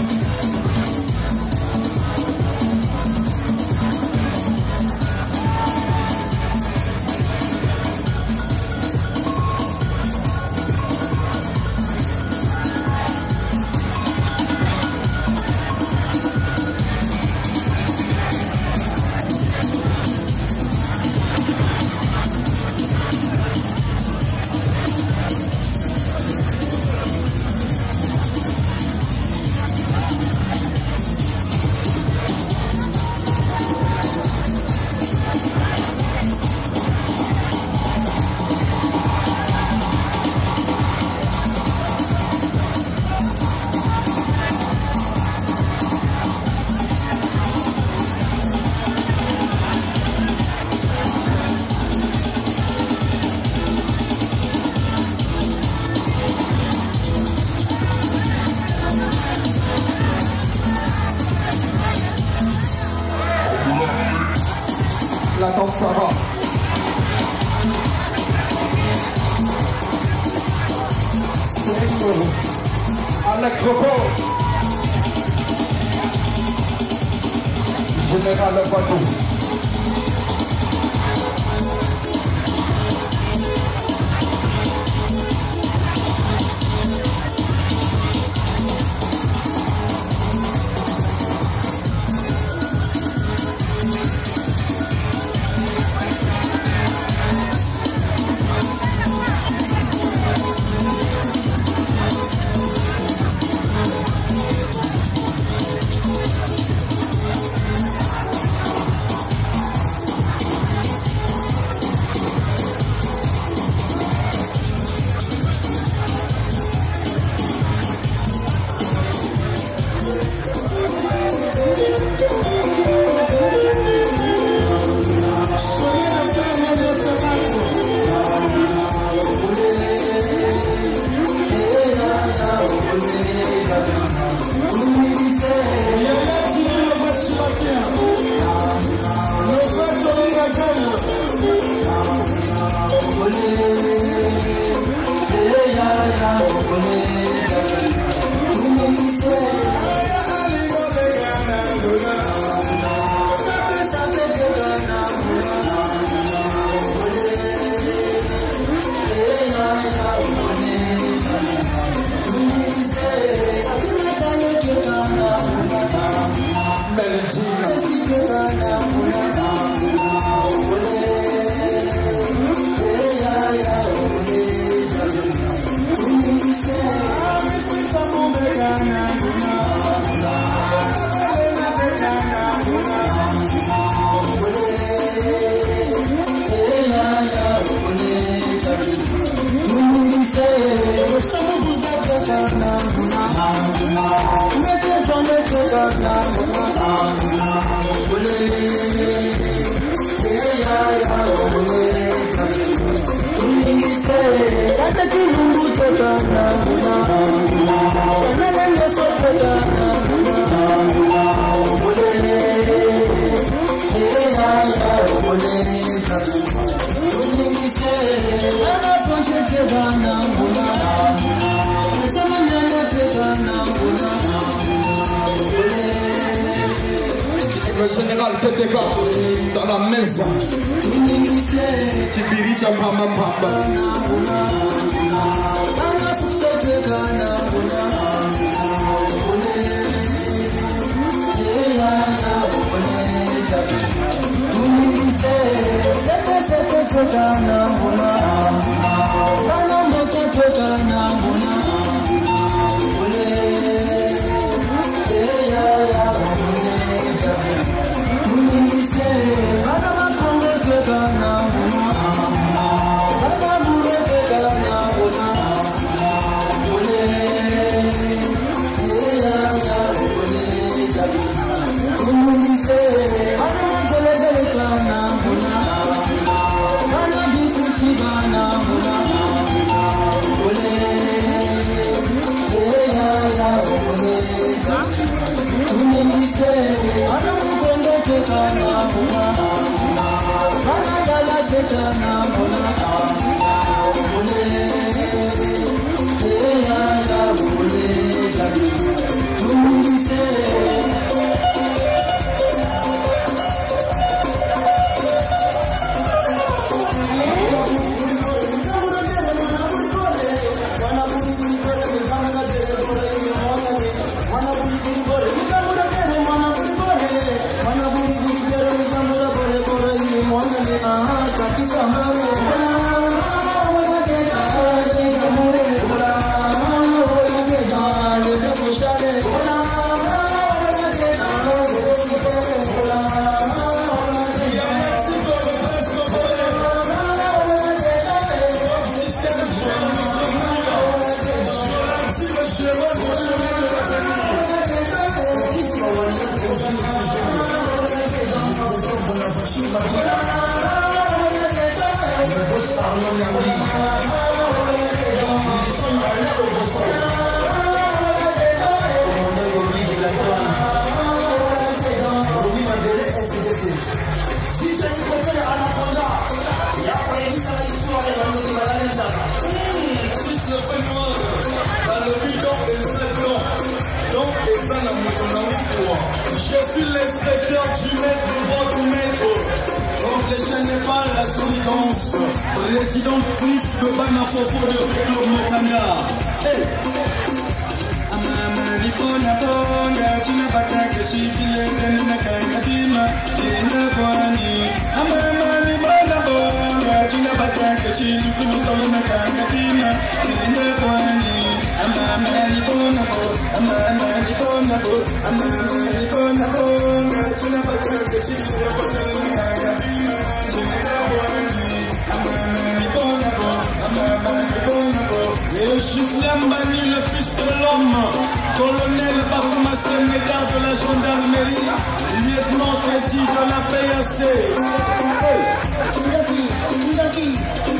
Speaker 18: la danse ça va. C'est à l'acropole. Général Bateau. Le général Teteka dans la maison. Tibiricha Mama Papa.
Speaker 7: Jérôme au chemin de l'avenir. Je suis l'inspecteur du maître de votre maître. Donc les chaînes n'est pas la solidance. Résident Cliff de Banafofo de Club Mokanya. Hey. Amama lipona bonga china batake shikile tena kakadima china kwani. Amama lipona bonga china batake shikile tena kakadima china kwani. Amama lipona bonga, amama lipona bonga, amama lipona bonga china batake shikile tena kakadima china kwani. Amama lipona bonga, amama lipona bonga. Et Chiflambani, le fils de l'homme, colonel Bakouma Sénégal de la gendarmerie, lieutenant Teddy de la P A C. Hey.